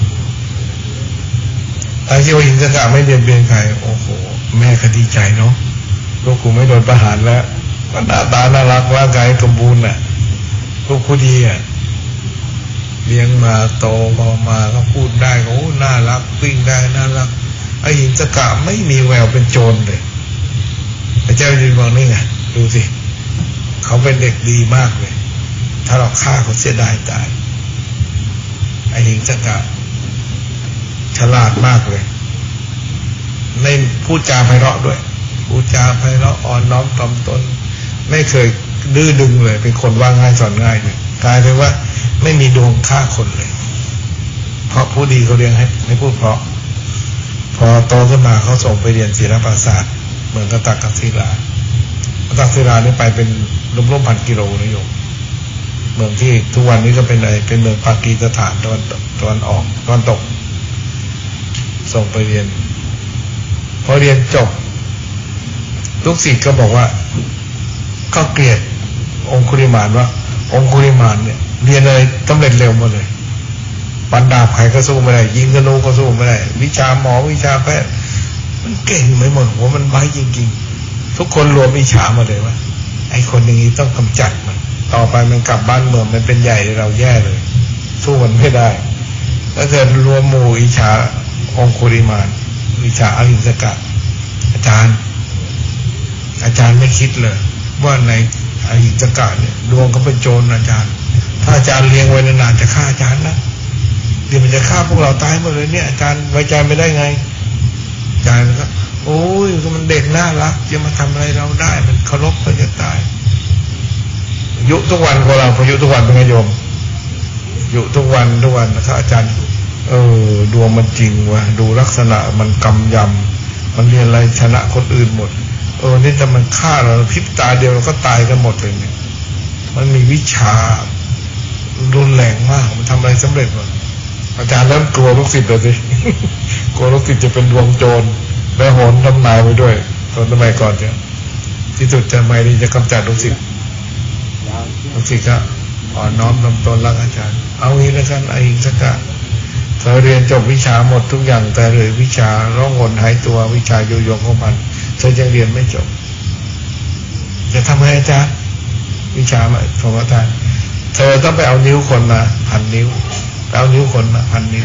ตั้งชื่อว่าอหิงสกะไม่เบียดเบียนใครโอ้โหแม่ก็ดีใจเนาะลูกกูไม่โดนประหารแล้วมันหน้าตาน่ารักร่างกายสมบูรณ์น่ะลูกผู้ดีอ่ะเลี้ยงมาโตพอมาก็พูดได้ก็โอ้น่ารักวิ่งได้น่ารักอหิงสกะไม่มีแววเป็นโจรเลยพระเจ้ายืนบอกนี่ไงดูสิเขาเป็นเด็กดีมากเลยถ้าเราฆ่าเขาเสียดายตายอหิงสกะฉลาดมากเลยในพูดจาไพเราะด้วยพูดจาไพเราะอ่อนน้อมถ่อมตนไม่เคยดื้อดึงเลยเป็นคนว่าง่ายสอนง่ายเลยกลายเป็นว่าไม่มีดวงฆ่าคนเลยเพราะผู้ดีเขาเลี้ยงให้ไม่พูดเพราะพอโตขึ้นมาเขาส่งไปเรียนศิลปศาสตร์เหมือนกับตักกศิลาตักกศิลานี่ไปเป็นร่วมๆพันกิโลนะโยมเมืองที่ทุกวันนี้ก็เป็นอะไรเป็นเมืองปากีสถานตะวันตะวันออกตะวันตกส่งไปเรียนพอเรียนจบลูกศิษย์ก็บอกว่าก็เกลียดองคุลิมานว่าองคุลิมานเนี่ยเรียนอะไรสำเร็จเร็วหมดเลยปันดาบใครก็สู้ไม่ได้ยิงธนูก็สู้ไม่ได้วิชาหมอวิชาแพทย์มันเก่งไม่หมดหัวมันไว้จริงๆทุกคนรวมอิจฉามาเลยว่าไอ้คนอย่างนี้ต้องกำจัดมันต่อไปมันกลับบ้านเมืองมันเป็นใหญ่เราแย่เลยสู้มันไม่ได้ถ้าเกิดรวมหมู่อิจฉาองคุลิมานอิจฉาอหิงสกะอาจารย์อาจารย์ไม่คิดเลยว่าในอหิงสกะเนี่ยดวงเขาเป็นโจรอาจารย์ถ้าอาจารย์เลี้ยงไว้นานๆจะฆ่าอาจารย์นะเดี๋ยวมันจะฆ่าพวกเราตายหมดเลยเนี่ยอาจารย์ไว้ใจไม่ได้ไงอาจารย์ก็โอ้ยมันเด็กน่ารักจะมาทำอะไรเราได้มันเคารพก็จะตายยุทุกวันของเราพอยุทุกวันเป็นไงโยมยุทุกวันทุกวันนะครับอาจารย์เออดวงมันจริงวะดูลักษณะมันกำยำมันเรียนอะไรชนะคนอื่นหมดเออนี่แต่มันฆ่าเราพริบตาเดียวเราก็ตายกันหมดเลยเนี่ยมันมีวิชารุนแรงมากมันทำอะไรสำเร็จหมดอาจารย์เริ่มกลัวลูกศิษย์เลยสิกลัวลูกศิษย์จะเป็นดวงโจรและโหนทำนายไปด้วยตอนสมัยก่อนเนี่ยที่สุดจะไม่ดีจะกำจัดลูกศิษย์ลูกศิษย์ก็อ่อนน้อมนำตนรักอาจารย์เอางี้แล้วกันอหิงสกะเธอเรียนจบวิชาหมดทุกอย่างแต่เลยวิชาร้องหนหายตัววิชาโยโย่ของมันเธอยังเรียนไม่จบจะทำไงอาจารย์วิชาของอาจารย์เธอต้องไปเอานิ้วคนมาพันนิ้วเอานิ้วคนมาพันนิ้ว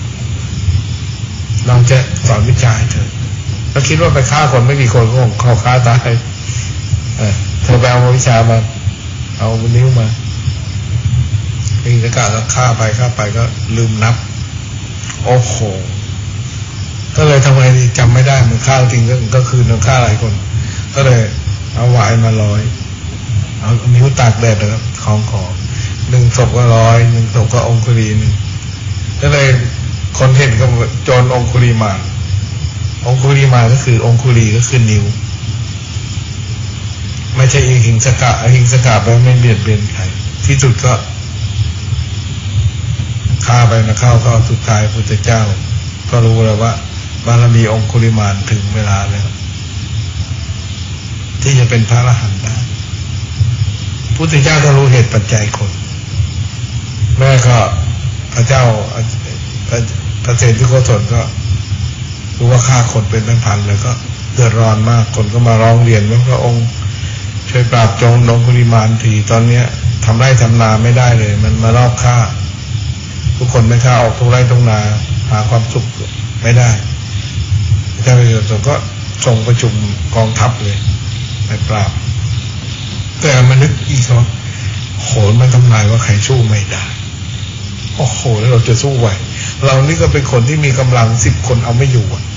เราจะสอนวิชาให้เธอเราคิดว่าไปฆ่าคนไม่กี่คนก็คงเขาฆ่าตายเออเธอไปเอาวิชามาเอานิ้วมาอหิงสกะก็ฆ่าไปฆ่าไปก็ลืมนับโอ้โหก็เลยทำไงดีจำไม่ได้มันฆ่าจริงก็ก็คือมันฆ่าหลายคนก็เลยเอาหวายมาร้อยเอานิ้วตากแดดนะครับของของหนึ่งศพก็ร้อยหนึ่งศพก็องคุลีนึงก็เลยคนเห็นก็โจรองคุลีมานองคุลีมานก็คือองคุลีก็คือนิ้วไม่ใช่อหิงสกะอหิงสกะไปไม่เบียดเบียนใครที่สุดก็ฆ่าไปนะเข้าก็สุดท้ายพุทธเจ้าก็รู้แล้วว่าบารมีองคุลิมานถึงเวลาแล้วที่จะเป็นพระอรหันต์ได้พุทธเจ้าก็รู้เหตุปัจจัยคนแม่ก็พระเจ้าพระเศรษฐีโกศลก็รู้ว่าฆ่าคนเป็นเป็นพันเลยก็เดือดร้อนมากคนก็มาร้องเรียนว่าพระองค์ช่วยปราบโจรองคุลิมานทีตอนเนี้ยทำไร่ทำนาไม่ได้เลยมันมารอบฆ่าทุกคนไม่ฆ่าออกทุกไร่ทุกนาหาความสุขไม่ได้พระเจ้าประโยชน์ก็ส่งประชุมกองทัพเลยไปปราบแต่มันนึกอีกว่าโหมันทำลายว่าใครสู้ไม่ได้โอ้โหแล้วเราจะสู้ไหวเรานี่ก็เป็นคนที่มีกำลังสิบคนเอาไม่อยู่อ่ะ